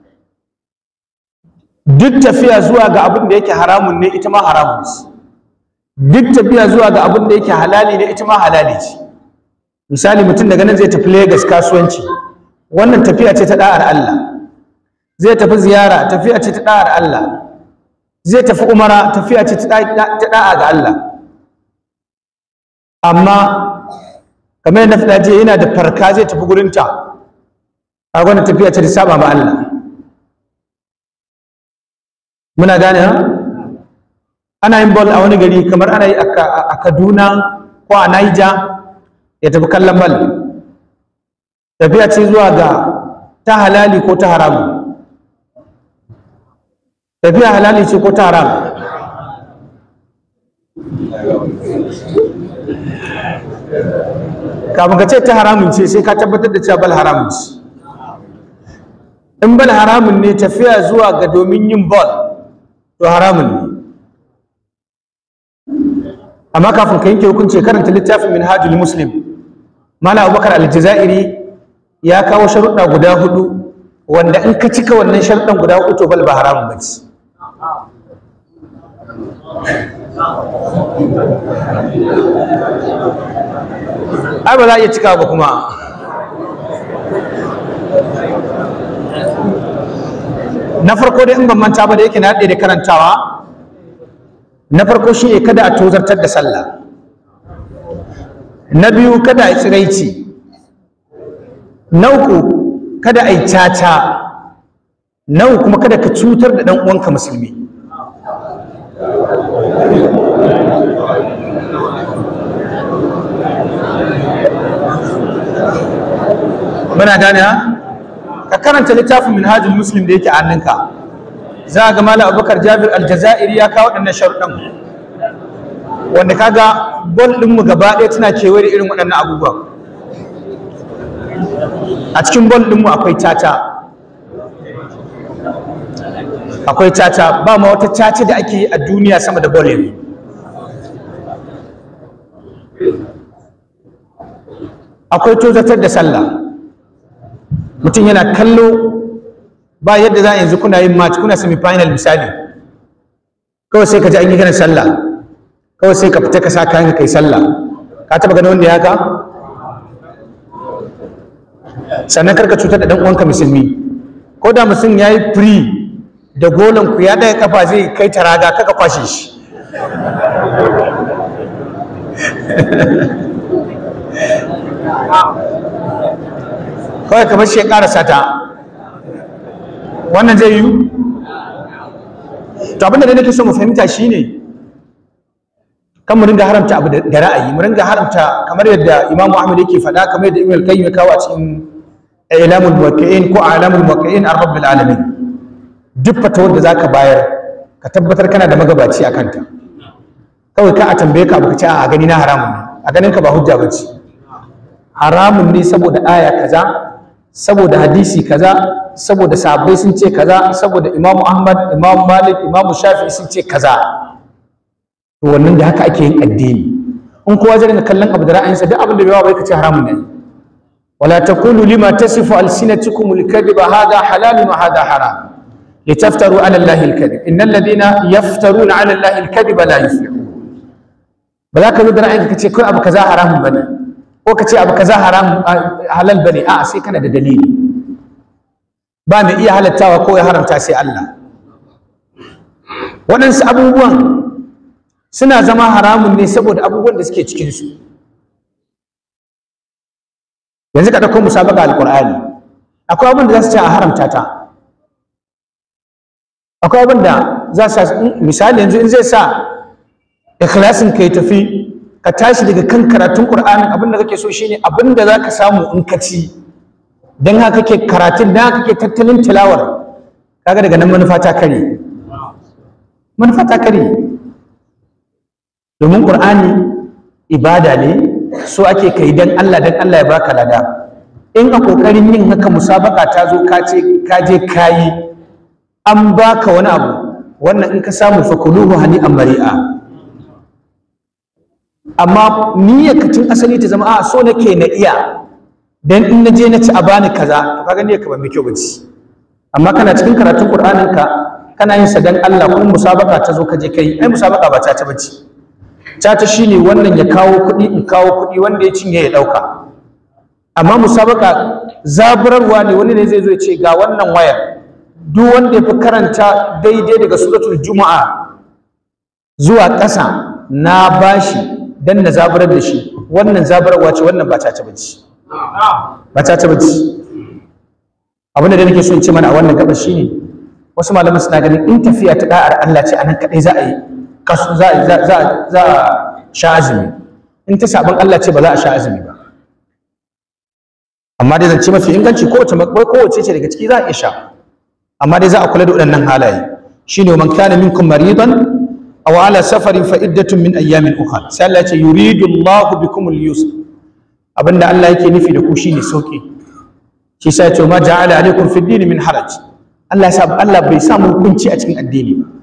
Duk tafiya zuwa ga abin da yake haramun ne ita ma haramun ce, duk tafiya zuwa ga abin da yake halali ne ita ma halali ce. Misali, mutum daga nan zai tafi Lagos kasuwanci, wannan tafiya ce ta da'ar Allah. Zai tafi ziyara, tafiya ce ta da'ar Allah. Zai tafi umara, tafiya ce ta da'a ga Allah. Amma kamar yadda faɗa jiya, yana da farka zai tafi gurinta, a wannan tafiya ce ta saba ma Allah. Muna gane ha? Ana yin ball a wani gari, kamar ana yi a Kaduna ko a Niger, ya tafi kallon ball. Tafiya ce zuwa ga ta halali ko ta haramu? Tafiya halali ce ko ta haramu? Kafin ka ce ta haramun ce sai ka tabbatar da cewa bal haramun ce. In bal haramun ne, tafiya zuwa ga domin yin ball to haramun ne. Amma kafin ka yanke hukunci, karanta littafin Minhajul Muslim, Malam Abubakar Al-Jazairi ya kawo sharuɗa guda hudu wanda in ka cika wannan sharuɗan guda hudu to bal ba haramun ba ce. Ai ba za a iya cika ba kuma. Na farko dai in ban manta ba da yake na haɗe da karantawa, na farko shi ne kada a tozartar da sallah. Na biyu kada a yi tsiraici. Na uku kada a yi caca. Na uku kuma kada ka cutar da ɗan uwanka musulmi. Muna gane ha? Ka karanta littafin Minhajul Muslim da yake a hannunka, za a ga Malam Abubakar Jabir Al-Jazairi ya kawo waɗannan sharuɗan, wanda kaga bol ɗinmu gaba ɗaya tana kewaye da irin waɗannan abubuwa. A cikin bol ɗinmu akwai caca, akwai caca, ba ma wata caca da ake yi a duniya sama da bol yanzu. Akwai tozatar da sallah, mutum yana kallo ba yadda za a yanzu kuna yin match, kuna semi final misali, kawai sai ka ji an yi ganin sallah, kawai sai ka fita ka sa kayan ka kai sallah. Ka taba ganin wanda ya ka? Sannan karka cutar da dan uwanka musulmi, ko da mutum ya yi free da golan ku ya ɗaya kafa zai kai taraga, kaka kwashe shi. Kawai kamar shi ya ƙarasa ta, wannan zai yi? To abinda da nake so mu fahimta shine kan mu ringa haramta abu da ra'ayi, mu ringa haramta kamar yadda Imam Ahmad yake faɗa, kamar yadda Ibn al-Qayyim ya kawo a cikin Ilamul Muwaqqi'in ko Alamul Muwaqqi'in ar Rabbil Alamin. Duk fatawar da zaka bayar ka tabbatar kana da magabaci a kanta. Kawai ka a tambaye ka abu ka ce a gani na haramun ne, a ganin ka ba hujja bace. Haramun ne saboda aya kaza, saboda hadisi kaza, saboda sahabbai sun ce kaza, saboda Imam Ahmad, Imam Malik, Imam Shafi'i sun ce kaza. To wannan da haka ake yin addini. In kowa zai dinga kallon abu da ra'ayinsa, duk abin da bai wa bai kace haramun ne. Wala taqulu lima tasifu alsinatukum alkadhiba hadha halalun wa hadha haram litaftaru ala Allahi alkadhib innal ladina yaftaruna ala Allahi alkadhiba la yuflihun. Ba za ka zo da ra'ayinka kace kai abu kaza haramun bane, ko ka ce abu kaza haram halal bane, a'a sai kana da dalili. Ba mai iya halattawa ko ya haramta sai Allah. Waɗansu abubuwan suna zama haramun ne saboda abubuwan da suke cikin su. Yanzu ka dauko musabaka alqur'ani, akwai abin da za su ce a haramta ta, akwai abin da za su misali yanzu in zai sa ikhlasin ka ya tafi, ka tashi daga kan karatun Qur'anin, abin da kake so shine abin da zaka samu in ka ci, dan haka kake karatun, dan haka kake tattalin tilawar, kaga daga nan manufa ta kare manufa ta kare domin Qur'ani ibada ne so ake kai dan Allah dan Allah ya baka lada in a kokarin yin haka musabaka ta zo ka ce ka je kayi an baka wani abu wannan in ka samu fakuluhu hani amari'a amma niyyar ka tun asali ta zama a so nake na iya dan in na je na ci a bani kaza to kaga niyyar ka ban mai kyau bace amma kana cikin karatun Qur'anin ka kana yin sa dan Allah kuma musabaka ta zo ka je kai ai musabaka ba ta ta bace ta ta shine wannan ya kawo kuɗi in kawo kuɗi wanda ya cinye ya dauka amma musabaka zaburarwa ne wani ne zai zo ya ce ga wannan wayar duk wanda ya fi karanta daidai daga suratul juma'a zuwa ƙasa na bashi dan na zaburar da shi wannan zaburarwa ce wannan ba ta ta bace ba ta ta bace abin da nake so in ce mana a wannan gaba shine wasu malaman suna ganin in tafiya ta da'ar Allah ce anan kadai za a yi kasu za za za za sha azumi in ta saban Allah ce ba za a sha azumi ba amma dai zance mafi inganci kowace kowace ce daga ciki za a iya sha amma dai za a kula da waɗannan halaye shine man kana minkum maridan aw ala safarin fa iddatun min ayyamin ukhra sai Allah ya ce yuridu Allahu bikum al-yusr abinda Allah yake nufi da ku shine sauki shi sai ya ce ma ja'ala alaikum fi din min haraj Allah ya sa Allah bai sa mu hukunci a cikin addini ba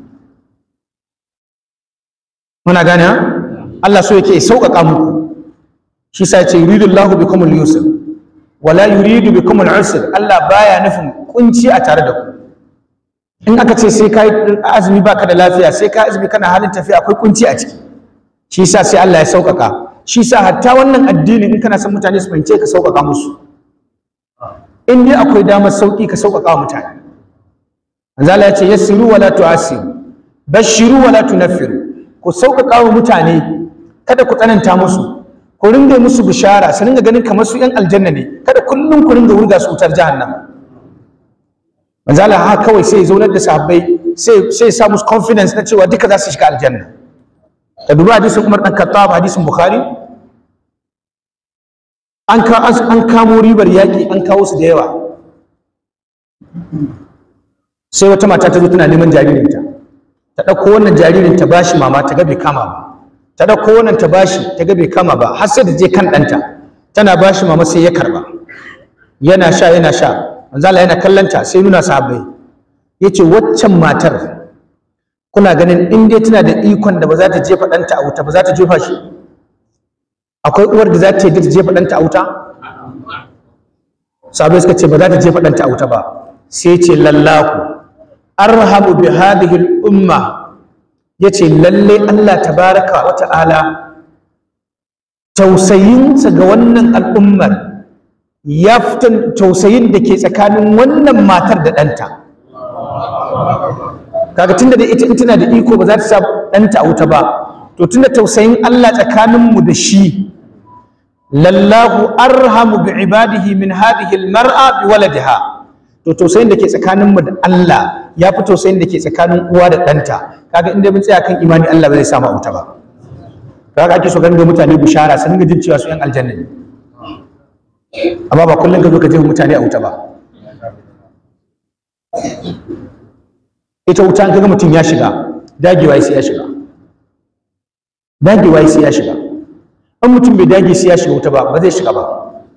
muna gane Allah so yake sauƙaƙa muku shi sai ya ce yuridu Allahu bikum al-yusr wala yuridu bikum al-usr Allah baya nufin kunci a tare da ku in aka ce sai kai azumi baka da lafiya sai kai azumi kana halin tafiya akwai kunci a ciki shi yasa sai Allah ya sauƙaƙa shi yasa hatta wannan addini in kana son mutane su fahimce ka sauƙaƙa musu in dai akwai damar sauƙi ka sauƙaƙa wa mutane manzo Allah ya ce yassiru wala tu'assiru bashiru wala tunaffiru ku sauƙaƙa wa mutane kada ku tsananta musu ku ringa musu bishara su ringa ganin kamar su yan aljanna ne kada kullum ku ringa wurga su wutar jahannama manzo Allah ha kawai sai zaunar da sahabbai sai sai sa musu confidence na cewa duka za su shiga aljanna da duba hadisin Umar dan Khattab hadisin Bukhari an ka an kamo ribar yaki an kawo su da yawa sai wata mata ta zo tana neman jaririnta ta dauko wannan jaririn ta bashi mama ta ga bai kama ba ta dauko wannan ta bashi ta ga bai kama ba har sai da je kan danta tana bashi mama sai ya karba yana sha yana sha manzo Allah yana kallanta sai nuna sahabbai yace waccan matar kuna ganin in dai tana da ikon da ba za ta jefa danta a wuta ba za ta jefa shi akwai uwar da za ta yi ta jefa danta a wuta sahabbai suka ce ba za ta jefa danta a wuta ba sai ce lallahu arhamu bi hadhihi al-umma yace lalle Allah tabaraka wa ta'ala tausayinsa ga wannan al'ummar ya fitan tausayin da ke tsakanin wannan matar da ɗanta kaga tunda da ita tana da iko ba za ta sa ɗanta a wuta ba to tunda tausayin Allah tsakaninmu da shi lallahu arhamu bi ibadihi min hadhihi al-mar'a bi waladiha to tausayin da ke tsakaninmu da Allah ya fi tausayin da ke tsakanin uwa da ɗanta kaga inda mun tsaya kan imani Allah ba zai samu a wuta ba kaga ake so ganin da mutane bishara sun ga jin cewa su yan aljanna ne amma ba kullum ka zo ka jefa mutane a wuta ba ita wuta kaga mutum ya shiga dagewa sai ya shiga dagewa sai ya shiga in mutum bai dage sai ya shiga wuta ba ba zai shiga ba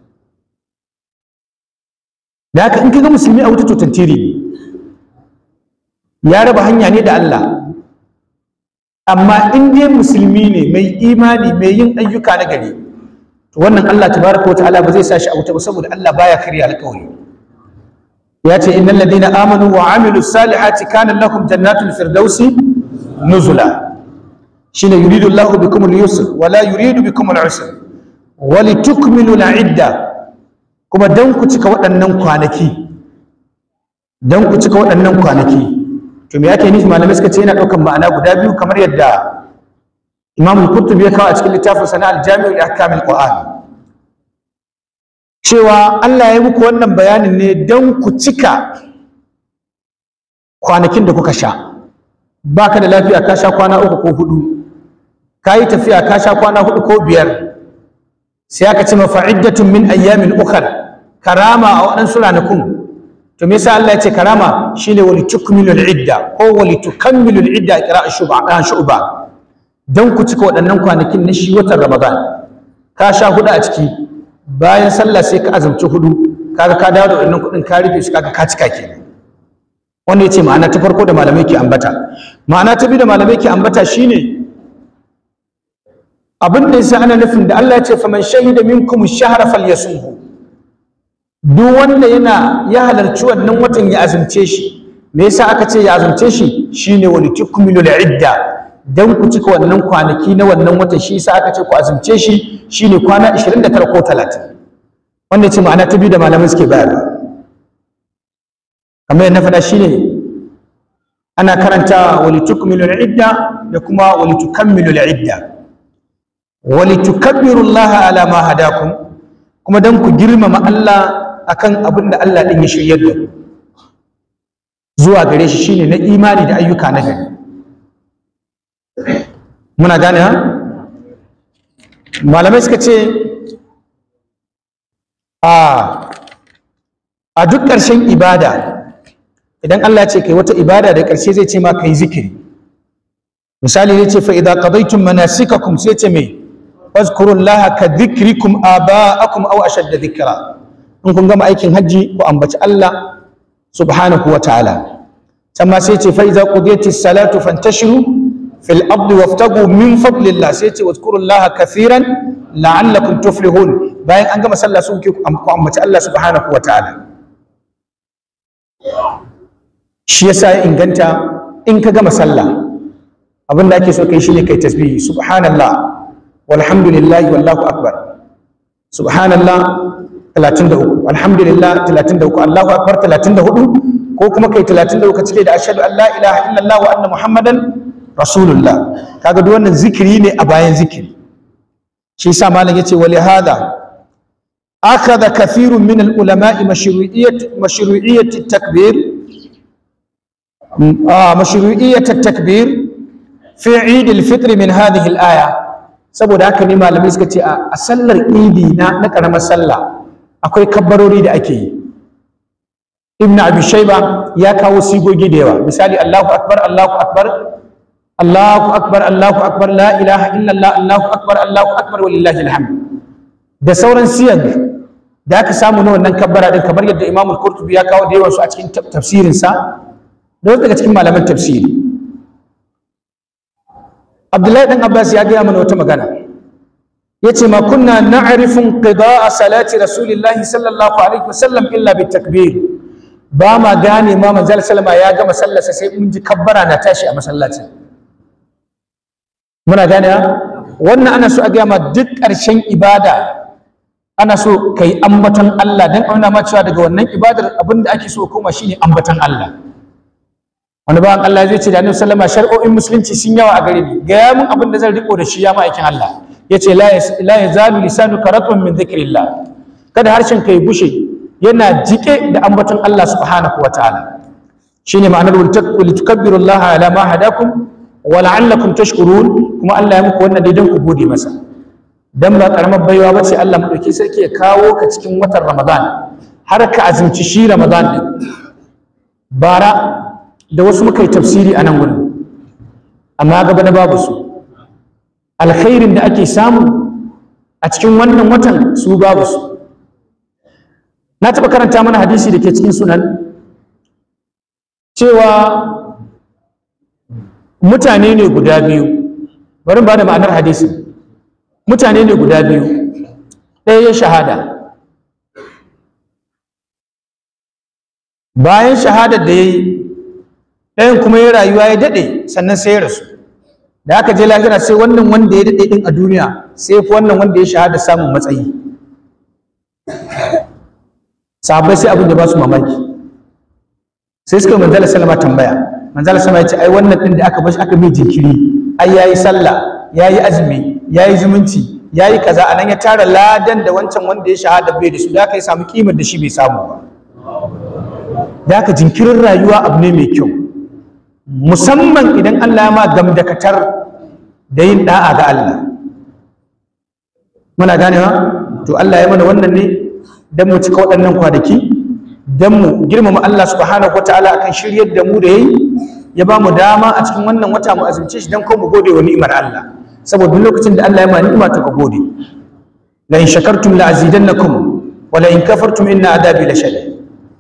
da haka in kaga musulmi a wuta to tantiri ne ya raba hanya ne da Allah amma in dai musulmi ne mai imani mai yin ayyuka na gari to wannan Allah tabaraka wa ta'ala ba zai sa shi a wuta ba saboda Allah baya karya alƙawari ya ce innal ladina amanu wa amilus salihati kana lahum jannatul firdausi nuzula shine yuridu Allahu bikum al-yusr wa la yuridu bikum al-usr wa litukmilu al-idda kuma dan ku cika waɗannan kwanaki dan ku cika waɗannan kwanaki to me yake nufi malamai suka ce yana ɗaukar ma'ana guda biyu kamar yadda Imam al-Qurtubi ya kawo a cikin littafin sana al-Jami' li ahkam al-Qur'an cewa Allah ya yi muku wannan bayanin ne dan ku cika kwanakin da kuka sha baka da lafiya ka sha kwana uku ko hudu ka yi tafiya ka sha kwana hudu ko biyar sai aka ce mafa'iddatun min ayyamin ukhra karama a waɗansu ranakun to me yasa Allah ya ce karama shine wali tukmilul idda ko wali tukammilul idda qira'a shuba shuba dan ku cika waɗannan kwanakin na shi watan Ramadan ka sha hudu a ciki bayan sallah sai ka azumci hudu kaga ka dawo da wannan kudin ka rufe shi kaga ka cika kenan wanda yace ma'ana ta farko da malamai ke ambata ma'ana ta biyu da malamai ke ambata shine abin da yasa ana nufin da Allah ya ce faman shahida minkum ash-shahra falyasumhu duk wanda yana ya halarci wannan watan ya azumce shi me yasa aka ce ya azumce shi shine wani tukmilul idda dan ku cika wannan kwanaki na wannan watan shi yasa aka ce ku azumce shi shine kwana ashirin da tara ko talatin wannan ce ma'ana ta biyu da malaman suke bayarwa kamar yadda na faɗa shine ana karanta wali tukmilul idda da kuma wali tukammilul idda wali tukabbirullaha ala ma hadakum kuma dan ku girmama Allah akan abin da Allah din ya shiryar da ku zuwa gare shi shine na imani da ayyuka na gari muna gane ha malamai suka ce a a duk ƙarshen ibada idan Allah ya ce kai wata ibada da ƙarshe zai ce ma kai zikiri misali zai ce fa idza qadaytum manasikakum sai ce mai wazkurullaha ka dhikrikum aba'akum aw ashadda dhikra in kun gama aikin hajji ku ambaci Allah subhanahu wa ta'ala can ma sai ce fa idza qudiyatis salatu fantashiru fil ardi waftagu min fadlillah sai ce wazkurullaha kathiran la'allakum tuflihun bayan an gama sallah sun ku ambaci Allah subhanahu wa ta'ala shi yasa ya inganta in ka gama sallah abin da ake so kai shine kai tasbihi subhanallah walhamdulillahi wallahu akbar subhanallah talatin da uku alhamdulillah talatin da uku Allahu akbar talatin da hudu ko kuma kai talatin da uku cike da ashhadu an la ilaha illallah wa anna muhammadan rasulullah kaga duk wannan zikiri ne a bayan zikiri shi yasa malam yace wa li hada akhadha kathirun min al ulama'i mashru'iyyat mashru'iyyat at takbir mashru'iyyat at takbir fi eid al fitr min hadhihi al aya saboda haka ne malamai suka ce a sallar idi na na karamar sallah akwai kabbarori da ake yi ibn abi shayba ya kawo sigogi da yawa misali Allahu akbar Allahu akbar Allahu akbar Allahu akbar la ilaha illallah Allahu akbar Allahu akbar walillahi alhamd da sauran siyag da aka samu na wannan kabbara din kamar yadda Imam al-Qurtubi ya kawo da yawan su a cikin tafsirin sa da wasu daga cikin malaman tafsiri Abdullahi dan Abbas ya gaya mana wata magana yace ma kunna na'rifu qida'a salati rasulillahi sallallahu alaihi wasallam illa bitakbir ba ma gane ma manzal sallama ya gama sallarsa sai mun ji kabbara na tashi a masallacin muna gane wannan ana so a gaya ma duk ƙarshen ibada ana so kai ambaton Allah dan auna ma cewa daga wannan ibadar abinda ake so koma shine ambaton Allah wani bawan Allah zai ce da Annabi sallama shar'o'in musulunci sun yawa a gare ni gaya mun abin da zan riko da shi ya ma'aikin Allah yace la yazalu lisanuka ratban min dhikrillah kada harshen kai bushe yana jike da ambaton Allah subhanahu wataala shine ma'anar wal tukabbirullaha ala ma hadakum wa la'allakum tashkurun kuma Allah ya muku wannan dai dan ku gode masa dan ba karamar baiwa bace Allah madauki sarki ya kawo ka cikin watan Ramadan har ka azumci shi Ramadan din bara da wasu muka yi tafsiri a nan gurin amma gaba da babu su alkhairin da ake samu a cikin wannan watan su babu su na taɓa karanta mana hadisi da ke cikin sunan cewa mutane ne guda biyu bari ba da ma'anar hadisi mutane ne guda biyu ɗaya ya shahada bayan shahadar da ya yi ɗayan kuma ya rayuwa ya daɗe sannan sai ya rasu da aka je lahira sai wannan wanda ya daɗe ɗin a duniya sai fi wannan wanda ya shahada samun matsayi sahabbai sai abin da ba su mamaki sai suka manzala sallama tambaya manzala sallama ya ce ai wannan ɗin da aka bashi aka mai jinkiri ai yayi sallah yayi azumi yayi zumunci yayi kaza anan ya tara ladan da wancan wanda ya shahada bai da su da aka yi samu kimar da shi bai samu ba da aka jinkirin rayuwa abu ne mai kyau musamman idan Allah ma gamdakatar da yin da'a ga Allah muna ganewa to Allah ya mana wannan ne dan mu cika waɗannan kwanaki dan mu girmama Allah subhanahu wataala akan shiryar da mu da yayi ya ba mu dama a cikin wannan wata mu azumce shi dan ko mu gode wa ni'imar Allah saboda duk lokacin da Allah ya ma ni'ima to ka gode la in shakartum la azidannakum wa la in kafartum inna adabi la shadid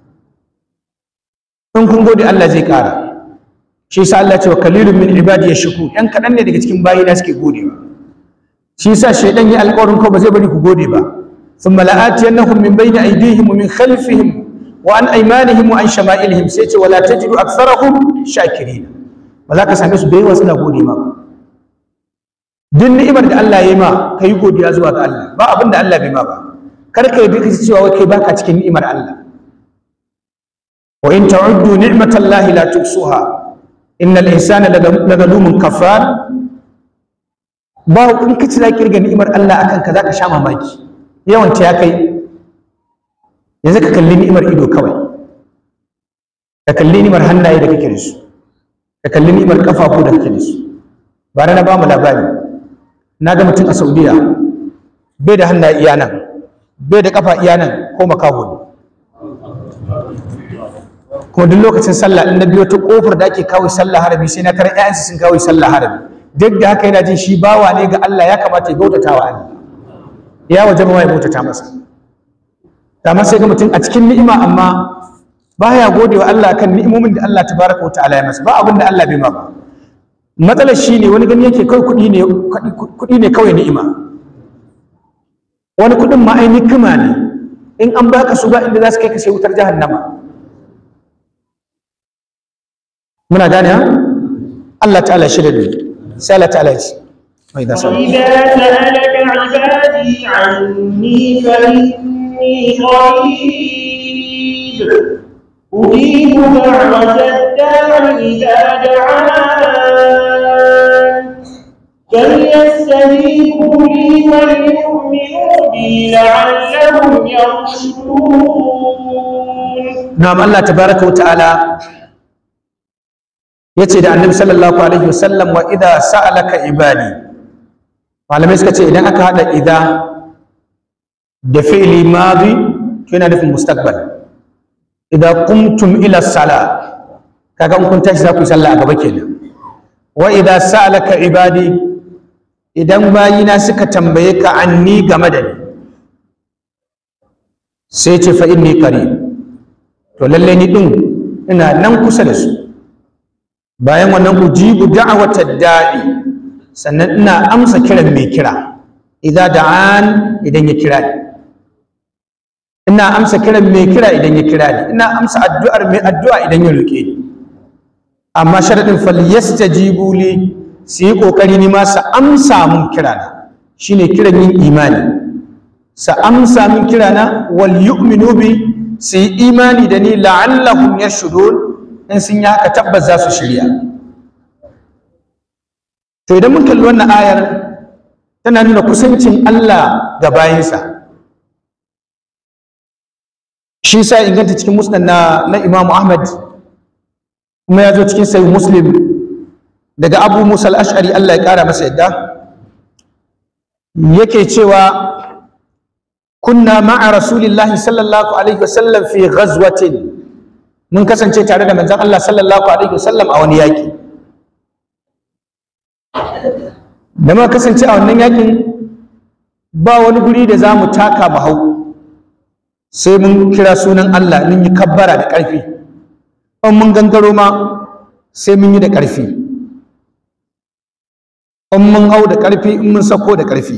in kun gode Allah zai kara shi yasa Allah ya ce wa qalilun min ibadi yashkur yan kadan ne daga cikin bayina suke godewa shi yasa shaydan ya alƙawarin ko ba zai bari ku gode ba thumma la'atiyannahum min bayni aydihim wa min khalfihim wa an aymanihim wa an shama'ilihim sai ce wala tajidu aktharahum shakirin ba za ka same su da yawa suna gode ma duk ni'imar da Allah ya yi ma kai godiya zuwa ga Allah ba abin da Allah bai ma ba kar ka yi duka cewa kai baka cikin ni'imar Allah wa in ta'uddu ni'matallahi la tuhsuha innal insana lagalumun kafar ba in ka ci za kirga ni'imar Allah akan ka zaka sha mamaki yawan ta ya kai yanzu ka kalli ni'imar ido kawai ka kalli ni'imar hannaye da kake da su ka kalli ni'imar kafafu da kake da su bare na ba mu labari na ga mutum a Saudiya bai da hannaye iya nan bai da kafa iya nan ko makaho ne kuma duk lokacin sallah in na biyo ta kofar da ake kawo sallah harabi sai na tarar ƴaƴansu sun kawo sallah harabi duk da haka yana jin shi bawa ne ga Allah ya kamata ya bautata wa Allah ya waje ma ya bautata masa dama sai ga mutum a cikin ni'ima amma baya gode wa Allah kan ni'imomin da Allah tabaraka wa ta'ala ya masa ba abin da Allah bai ma ba matsalar shi ne wani gani yake kai kuɗi ne kuɗi ne kawai ni'ima wani kuɗin ma ai nikima ne in an baka su ba inda za su kai ka sai wutar jahannama muna gane ha Allah ta'ala shi da ni sai Allah ta'ala shi wa idza sa'alaka ibadi anni fa inni qarib ujibu da'wata ad-da'i idza da'an فليستجيبوا لي وليؤمنوا بي لعلهم يرشدون. نعم الله تبارك وتعالى yace da annabi sallallahu alaihi wasallam wa idza sa'alaka ibadi malamai suka ce idan aka hada idza da fi'li madi to yana nufin mustaqbal idza qumtum ila sala kaga in kun tashi za ku yi sallah a gaba kenan wa idza sa'alaka ibadi idan bayina suka tambaye ka anni game da ni sai ce fa inni qarib to lalle ni din ina nan kusa da su bayan wannan ujibu da'watad da'i sannan ina amsa kiran mai kira idza da'an idan ya kira ni ina amsa kiran mai kira idan ya kira ni ina amsa addu'ar mai addu'a idan ya roke ni amma sharadin falyastajibu li su yi kokari ni ma su amsa mun kirana shine kiran yin imani su amsa mun kirana wal yu'minu bi su yi imani da ni la'allahum yashudun in sun yi haka tabbas za su shirya to idan mun kalli wannan ayar tana nuna kusancin Allah ga bayinsa shi sa inganta cikin musnad na na Imam Ahmad kuma ya zo cikin sahih Muslim daga Abu Musa al-Ash'ari Allah ya kara masa yadda yake cewa kunna ma'a rasulillahi sallallahu alaihi wasallam fi ghazwatin mun kasance tare da manzon Allah sallallahu alaihi wasallam a wani yaki da muka kasance a wannan yakin ba wani guri da za mu taka mu hau sai mun kira sunan Allah mun yi kabbara da ƙarfi in mun gangaro ma sai mun yi da ƙarfi in mun hau da ƙarfi in mun sako da ƙarfi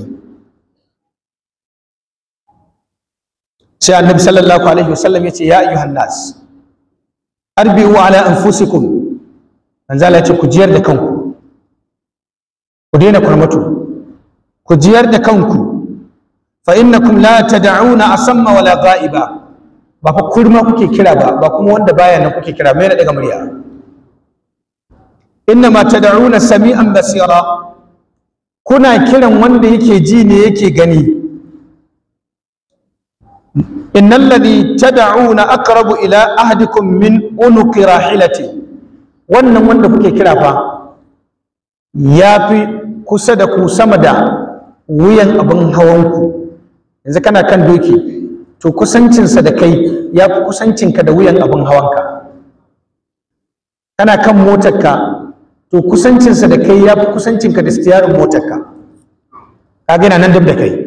sai annabi sallallahu alaihi wasallam ya ce ya ayyuhan nas arbi'u ala anfusikum manzo Allah ya ce ku jiyar da kanku ku daina kurmatu ku jiyar da kanku fa innakum la tad'una asamma wala ghaiba ba fa kurma kuke kira ba ba kuma wanda baya nan kuke kira mai daga murya innama tad'una sami'an basira kuna kiran wanda yake ji ne yake gani innal ladhi tad'una aqrabu ila ahadikum min unuqi rahilati wannan wanda kuke kira fa yafi kusa da ku sama da wuyan abin hawanku yanzu kana kan doki to kusancinsa da kai ya fi kusancinka da wuyan abin hawanka. Kana kan motarka to kusancinsa da kai ya fi kusancinka da stiyarin motarka, ka gina nan dab da kai.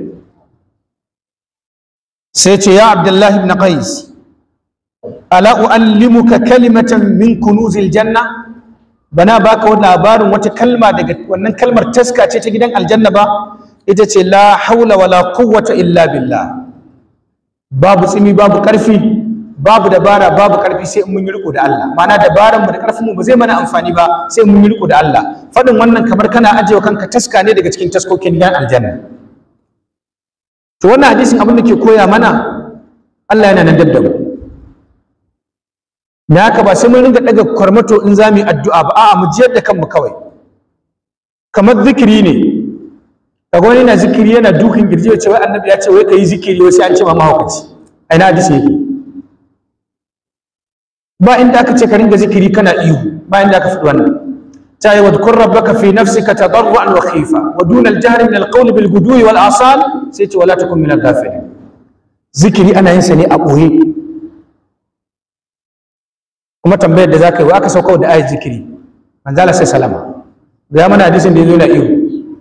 sai ce ya Abdullahi ibn Qais, ala uallimuka kalimatan min kunuzil janna, bana baka wani labarin wata kalma daga wannan kalmar taska ce ta gidan aljanna ba, ita ce la haula wala quwwata illa billah. Babu tsimi, babu karfi, babu dabara, babu karfi sai mun yi riko da Allah. Ma'ana dabaran mu da karfin mu ba zai mana amfani ba sai mun yi riko da Allah. Fadin wannan kamar kana ajiye kanka taska ne daga cikin taskokin gidan aljanna. To wannan hadisin abin da ke koya mana, Allah yana nan dab da mu. Da haka ba sai mun ringa daga kwarmato in za mu yi addu'a ba, a'a mu jiyar da kanmu kawai. Kamar zikiri ne, kaga wani yana zikiri yana dukin girji ya ce wai annabi ya ce wai kai zikiri wai sai an ce ma mahaukaci. A ina hadisi yake? Ba inda aka ce ka ringa zikiri kana ihu, ba inda aka faɗi wannan. Ta yi wadkur rabbaka fi nafsika tadarruan wa khifa wa duna al-jahri min al-qawli bil ghudwi wal asal, sai ce wala takun min al-ghafilin. Zikiri ana yin sa ne a ɓoye. Kuma tambayar da za ka yi wa aka sauka da ayat zikiri, manzala sai salama ga mana hadisin da ya zo na ihu.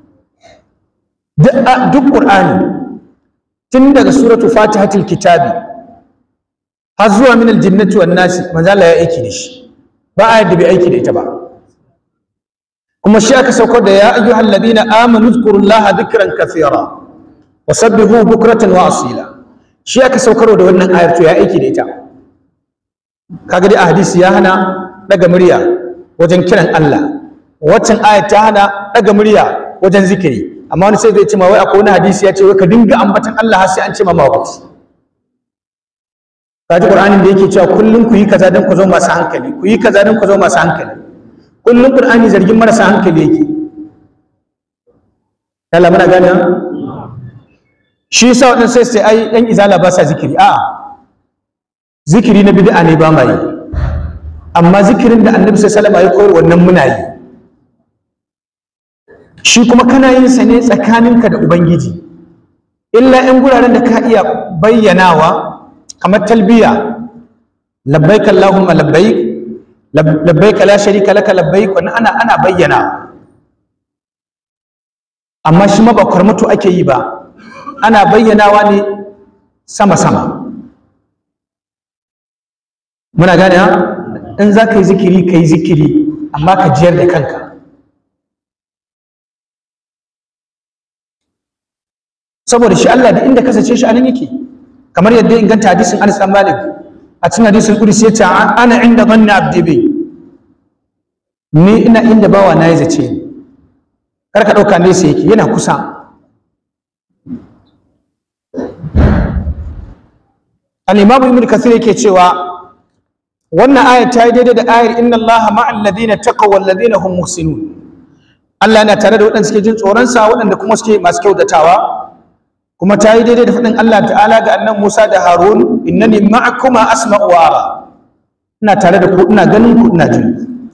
Duk Qur'ani tun daga suratu fatihatul kitabi har zuwa min aljinnati wan nasi manzala ya aiki da shi, ba ayat da bai aiki da ita ba. kuma shi aka saukar da ya ayyuhal ladina amanu zkurullaha dhikran kathira wa sabbihu bukratan wa asila. Shi aka saukar da wannan ayar, to ya aiki da ita. Kaga dai a hadisi ya hana daga murya wajen kiran Allah, waccan ayat ta hana daga murya wajen zikiri. Amma wani sai zai ce ma wai akwai wani hadisi ya ce wai ka dinga ambatan Allah har sai an ce ma mawaqi. Kaji Qur'anin da yake cewa kullum ku yi kaza don ku zo masu hankali, ku yi kaza don ku zo masu hankali. Kullum Qur'ani zargin marasa hankali yake. Allah muna gane shi yasa wadannan sai sai ai dan izala ba sa zikiri. A'a, zikiri na bid'a ne ba ma yi, amma zikirin da Annabi sallallahu alaihi wasallam ya koyar wannan muna yi. Shi kuma kana yin sa ne tsakaninka da Ubangiji, illa in guraren da ka iya bayyanawa kamar talbiya, labbaik Allahumma labbaik, labbaik la sharika laka labbaik, wannan ana ana bayyana. Amma shi ma ba kwarmato ake yi ba, ana bayyanawa ne sama sama. Muna gane ha? In za ka yi zikiri ka yi zikiri, amma ka jiyar da kanka. Saboda shi Allah da inda kasance shi anan yake, kamar yadda ya inganta hadisin Anas bin Malik a cikin hadisul Qudsi ya ce ana inda dhanna abdi bi, ni ina inda bawa na ya zace ni. Kar ka dauka ne sai yake, yana kusa. Al-Imam Ibn Kathir yake cewa wannan aya ta yi daidai da ayar inna Allaha ma'al ladina taqaw wal ladina hum muhsinun. Allah yana tare da waɗanda suke jin tsoron sa, waɗanda kuma suke masu kyautatawa. Kuma ta yi daidai da faɗin Allah ta'ala ga annan Musa da Harun, innani ma'akuma asma'u wa ara, ina tare da ku, ina ganin ku, ina jin.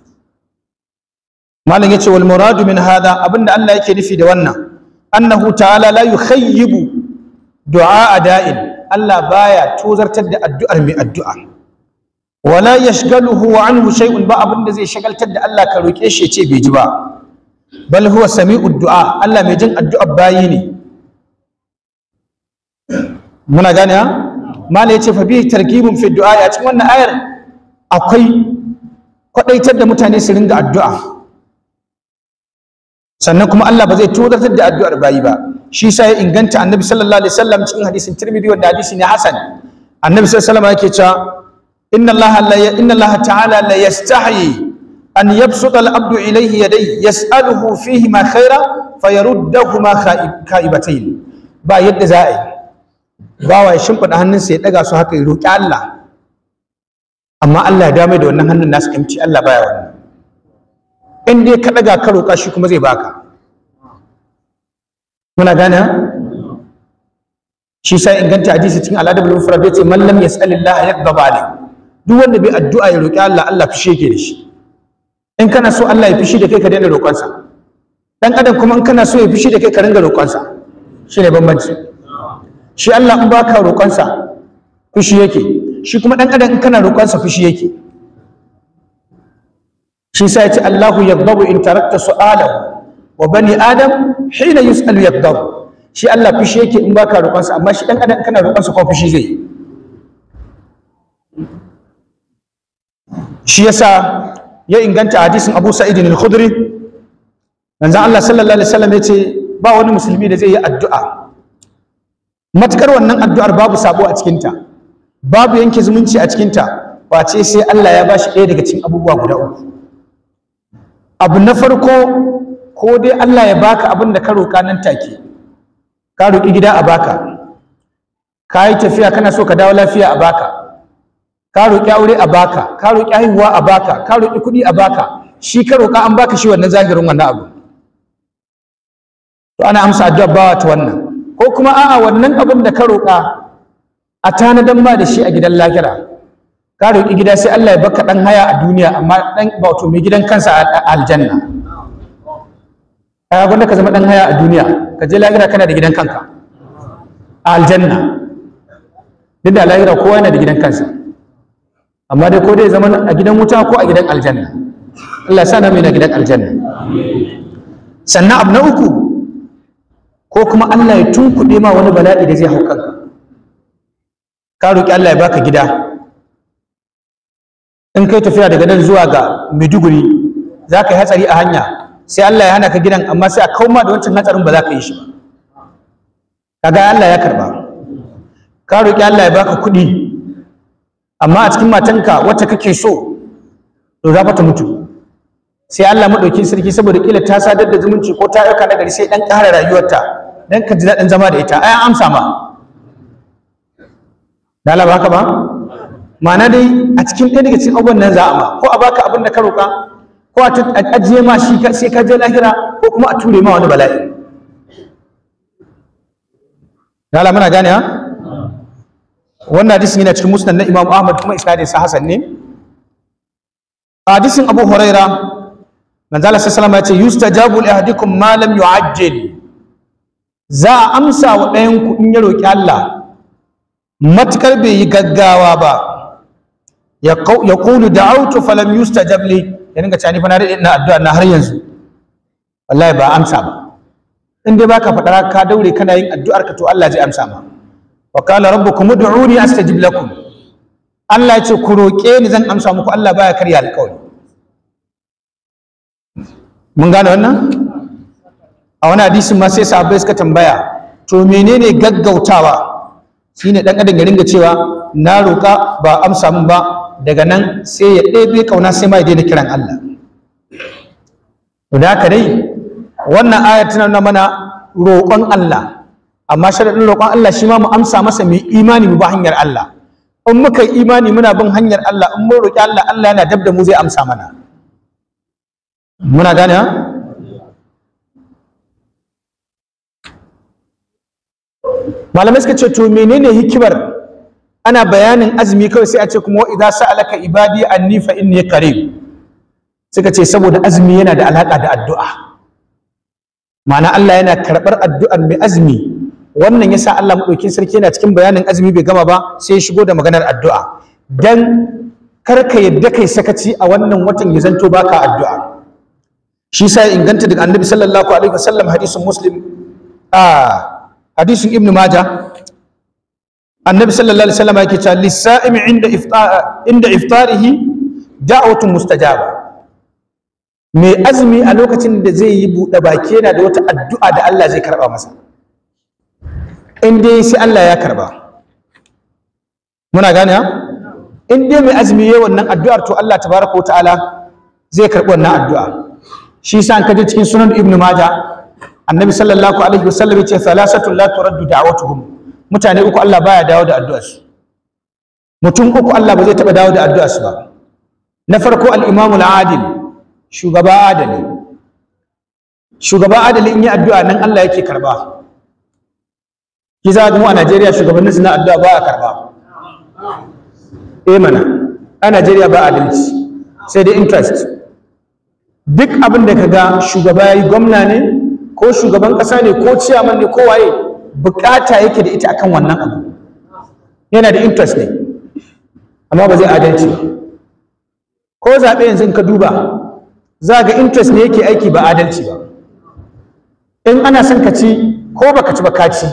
Malam yace wal muradu min hada, abinda Allah yake nufi da wannan, annahu ta'ala la yukhayyibu du'a da'in, Allah baya tozartar da addu'ar mai addu'a. Wala yashghaluhu anhu shay'un, ba abinda zai shagaltar da Allah ka roke shi ya ce bai ji ba. Bal huwa sami'ud du'a, Allah mai jin addu'ar bayi ne. Muna gane ha? Mala yace fa bi tarkibun fi du'a, a cikin wannan ayar akwai kwadaitar da mutane su ringa addu'a, sannan kuma Allah ba zai tozartar da addu'ar bayi ba. Shi sa ya inganta Annabi sallallahu alaihi wasallam cikin hadisin Tirmidhi wanda hadisi ne hasan. Annabi sallallahu alaihi wasallam yake cewa inna Allah la inna Allah ta'ala la yastahi an yabsuta al-abdu ilayhi yadayhi yas'aluhu fihi ma khaira fayaruddahuma khaibatayn. Ba yadda za a yi bawa ya shimfiɗa hannunsa ya ɗaga su haka ya roƙi Allah, amma Allah ya dame da wannan hannun nasu kamci, Allah baya wannan. In dai ka ɗaga ka roƙa shi kuma zai baka. Muna gane shi sai inganta hadisi cikin al-adabul mufrad yace man lam yas'alillah yaghdab alayhi, duk wanda bai addu'a ya roƙi Allah, Allah fushi yake da shi. In kana so Allah ya fushi da kai ka daina roƙonsa, dan adam kuma in kana so ya fushi da kai ka ringa roƙonsa, shine bambanci. Shi Allah in baka roƙonsa fushi yake, shi kuma dan adam in kana roƙonsa fushi yake. shi sa yace Allahu yaghdabu in tarakta su'alahu wa bani adam hina yus'alu yaghdabu. shi Allah fushi yake in baka roƙonsa, amma shi dan adam kana roƙonsa ko fushi zai yi. shi yasa ya inganta hadisin Abu Sa'id al-Khudri, manzon Allah sallallahu alaihi wasallam yace ba wani musulmi da zai yi addu'a matukar wannan addu'ar babu sabo a cikin ta, babu yanke zumunci a cikin ta, face sai Allah ya bashi ɗaya daga cikin abubuwa guda uku. abu na farko, ko dai Allah ya baka abin da ka roƙa nan take, ka roƙi gida a baka, ka yi tafiya kana so ka dawo lafiya a baka, ka roƙi aure a baka, ka roƙi haihuwa a baka, ka roƙi kuɗi a baka, shi ka roƙa an baka shi wannan zahirin wannan abu. To ana amsa addu'a bawa ta wannan. Ko kuma a'a wannan abin da ka roƙa a tanadan ma da shi a gidan lahira. Ka roƙi gida sai Allah ya baka ɗan haya a duniya, amma ɗan wato mai gidan kansa a aljanna. Ka gwanda ka zama ɗan haya a duniya, ka je lahira kana da gidan kanka a aljanna. Duk da lahira kowa yana da gidan kansa, amma dai ko dai zama a gidan wuta ko a gidan aljanna. Allah ya sa na mai na gidan aljanna. Sannan abu na uku, ko kuma Allah ya tunkuɗe ma wani bala'i da zai hau kanka. Ka roƙi Allah ya baka gida, in kai tafiya daga nan zuwa ga Maiduguri za ka yi hatsari a hanya, sai Allah ya hana ka gidan, amma sai a kauma da wancan hatsarin ba za ka yi shi ba. Kaga Allah ya karba. Ka roƙi Allah ya baka kuɗi, amma a cikin matanka wacce kake so to za ta mutu, sai Allah maɗauki sarki saboda kila ta sadar da zumunci ko ta aika na gari sai ɗan ƙara rayuwarta dan ka ji daɗin zama da ita, ai an amsa ma. Da Allah ba haka ba? Ma'ana dai a cikin ɗaya daga cikin abubuwan nan za a ma, ko a baka abin da ka roƙa, ko a ajiye ma shi sai ka je lahira, ko kuma a ture ma wani bala'i. Da Allah muna gane ha? Wannan hadisin yana cikin musnad na Imam Ahmad kuma isnadin sa hasan ne. Hadisin Abu Huraira, manzo Allah sallallahu alaihi wasallam ya ce yustajabu li ahadikum ma lam yu'ajjil. Za a amsa wa ɗayan ku in ya roki Allah matukar bai yi gaggawa ba. Ya qulu da'awtu falam yustajab li, ya dinga cewa ni fa na dade ina addu'a na har yanzu wallahi ba amsa ba. In dai baka faɗa ka daure kana yin addu'ar ka, to Allah zai amsa ma. Wa qala rabbukum ud'uni astajib lakum. Allah ya ce ku roƙe ni zan amsa muku, Allah baya karya alƙawari. Mun gane wannan? A wani hadisin ma sai sahabbai suka tambaya, to menene gaggautawa? Shine dan adam ya ringa cewa na roƙa ba amsa min ba, daga nan sai ya ɗebe kauna sai ma ya daina kiran Allah. To da haka dai wannan ayar tana nuna mana roƙon Allah, amma sharadin roƙon Allah shi ma mu amsa masa mu imani mu ba hanyar Allah. In muka yi imani muna bin hanyar Allah, in mun roƙi Allah, Allah yana dab da mu zai amsa mana. Muna gane ha? Malamai suka ce to menene hikimar ana bayanin azumi kawai sai a ce kuma wa idza sa'alaka ibadi anni fa inni qarib? Suka ce saboda azumi yana da alaka da addu'a, ma'ana Allah yana karɓar addu'ar mai azumi. Wannan yasa Allah madaukakin sarki yana cikin bayanin azumi bai gama ba sai ya shigo da maganar addu'a, dan kar ka yadda kai sakaci a wannan watan ya zanto baka addu'a. Shi sai inganta daga Annabi sallallahu alaihi wasallam, hadisin Muslim, a hadisin Ibn Majah, Annabi sallallahu alaihi wasallam yake cewa lis-sa'imi inda iftar inda iftarihi da'watun mustajaba. Mai azumi a lokacin da zai yi buɗe baki yana da wata addu'a da Allah zai karba masa, in dai sai Allah ya karba. Muna gane ha? In dai mai azumi yayin wannan addu'ar, to Allah tabaraka wa ta'ala zai karbi wannan addu'a. Shi yasa an kaje cikin sunan Ibn Majah, Annabi sallallahu alaihi wasallam yace salasatu la turaddu da'watuhum. Mutane uku Allah baya dawo da addu'arsu. Mutum uku Allah ba zai taba dawo da addu'arsu ba. Na farko al-Imam al-Adil, shugaba adali. Shugaba adali in yi addu'a nan Allah yake karba. Ki za ga mu a Najeriya shugabannin su na addu'a ba a karba. Eh mana, a Najeriya ba adalci, sai dai interest. Duk abin da kaga shugaba yayi, gwamna ne ko shugaban kasa ne ko ciyaman ne ko waye, bukata yake da ita akan wannan abu. yana da interest ne amma ba zai adalci ba. Ko zaɓe yanzu ka duba za ga interest ne yake aiki ba adalci ba. In ana son ka ci ko baka ci ba ka ci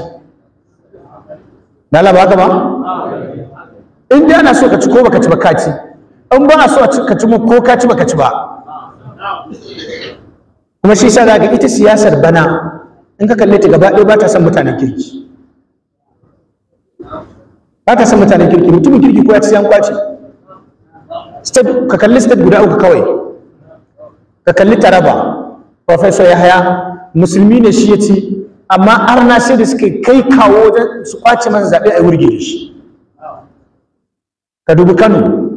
na laba ba. In dai ana so ka ci ko baka ci ba ka ci, in ba a so ka ci ko ka ci baka ci ba. Kuma shi sa za ga ita siyasar bana in ka kalle ta gaba ɗaya ba ta son mutanen kirki, ba ta son mutanen kirki. Mutumin kirki ko ya ci yan kwace. State ka kalli state guda uku kawai, ka kalli Taraba, Professor Yahaya musulmi ne shi ya ci, amma arna sai da suke kai kawo wajen su kwace masa zaɓe a wurge da shi. Ka dubi Kano,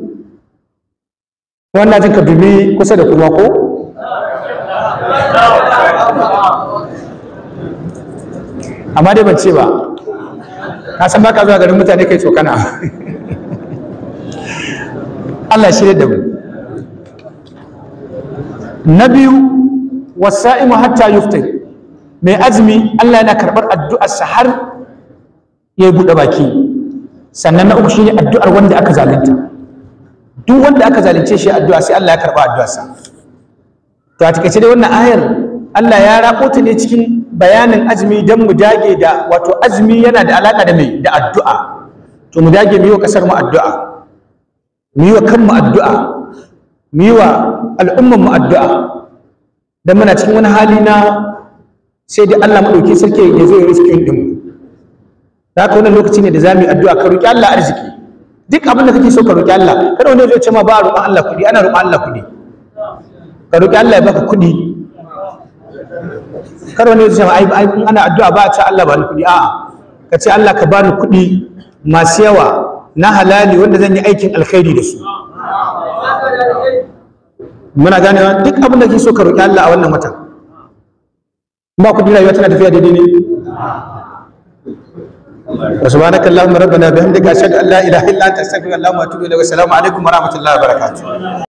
wannan jin ka dubi kusa da kuma ko amma dai ban ce ba, ka san baka zuwa garin mutane kai tsokana. Allah shirye da mu. Na biyu, wasa'imu hatta yuftir, mai azumi Allah yana karɓar addu'arsa har ya buɗe baki. Sannan na uku shine addu'ar wanda aka zalunta. Duk wanda aka zalunce shi addu'a sai Allah ya karɓa addu'arsa. To a takaice dai wannan ayar Allah ya rako ta ne cikin bayanin azumi don mu dage da, wato azumi yana da alaƙa da mai da addu'a. To mu dage mu yi wa ƙasar mu addu'a, mu yi wa kanmu addu'a, mu yi wa al'umman mu addu'a, don muna cikin wani hali na sai dai Allah maɗauki sarki ya zo ya riske ɗin mu. Da haka wannan lokaci ne da za mu yi addu'a, ka roƙi Allah arziki. Duk abin da kake so ka roƙi Allah, kada wani zai ce ma ba a roƙon Allah kuɗi, ana roƙon Allah kuɗi. Ka roƙi Allah ya baka kuɗi. Kada wani zai ce ma ai ana addu'a ba a ce Allah ba ni kuɗi, a'a ka ce Allah ka bani kuɗi masu yawa na halali wanda zan yi aikin alkhairi da su. Muna ganewa duk abin da kake so ka roƙi Allah a wannan watan. Ba kuɗi rayuwa tana tafiya daidai ne. وسبحانك اللهم ربنا بحمدك أشهد أن لا إله إلا أنت أستغفرك اللهم وأتوب إليك والسلام عليكم ورحمة الله وبركاته.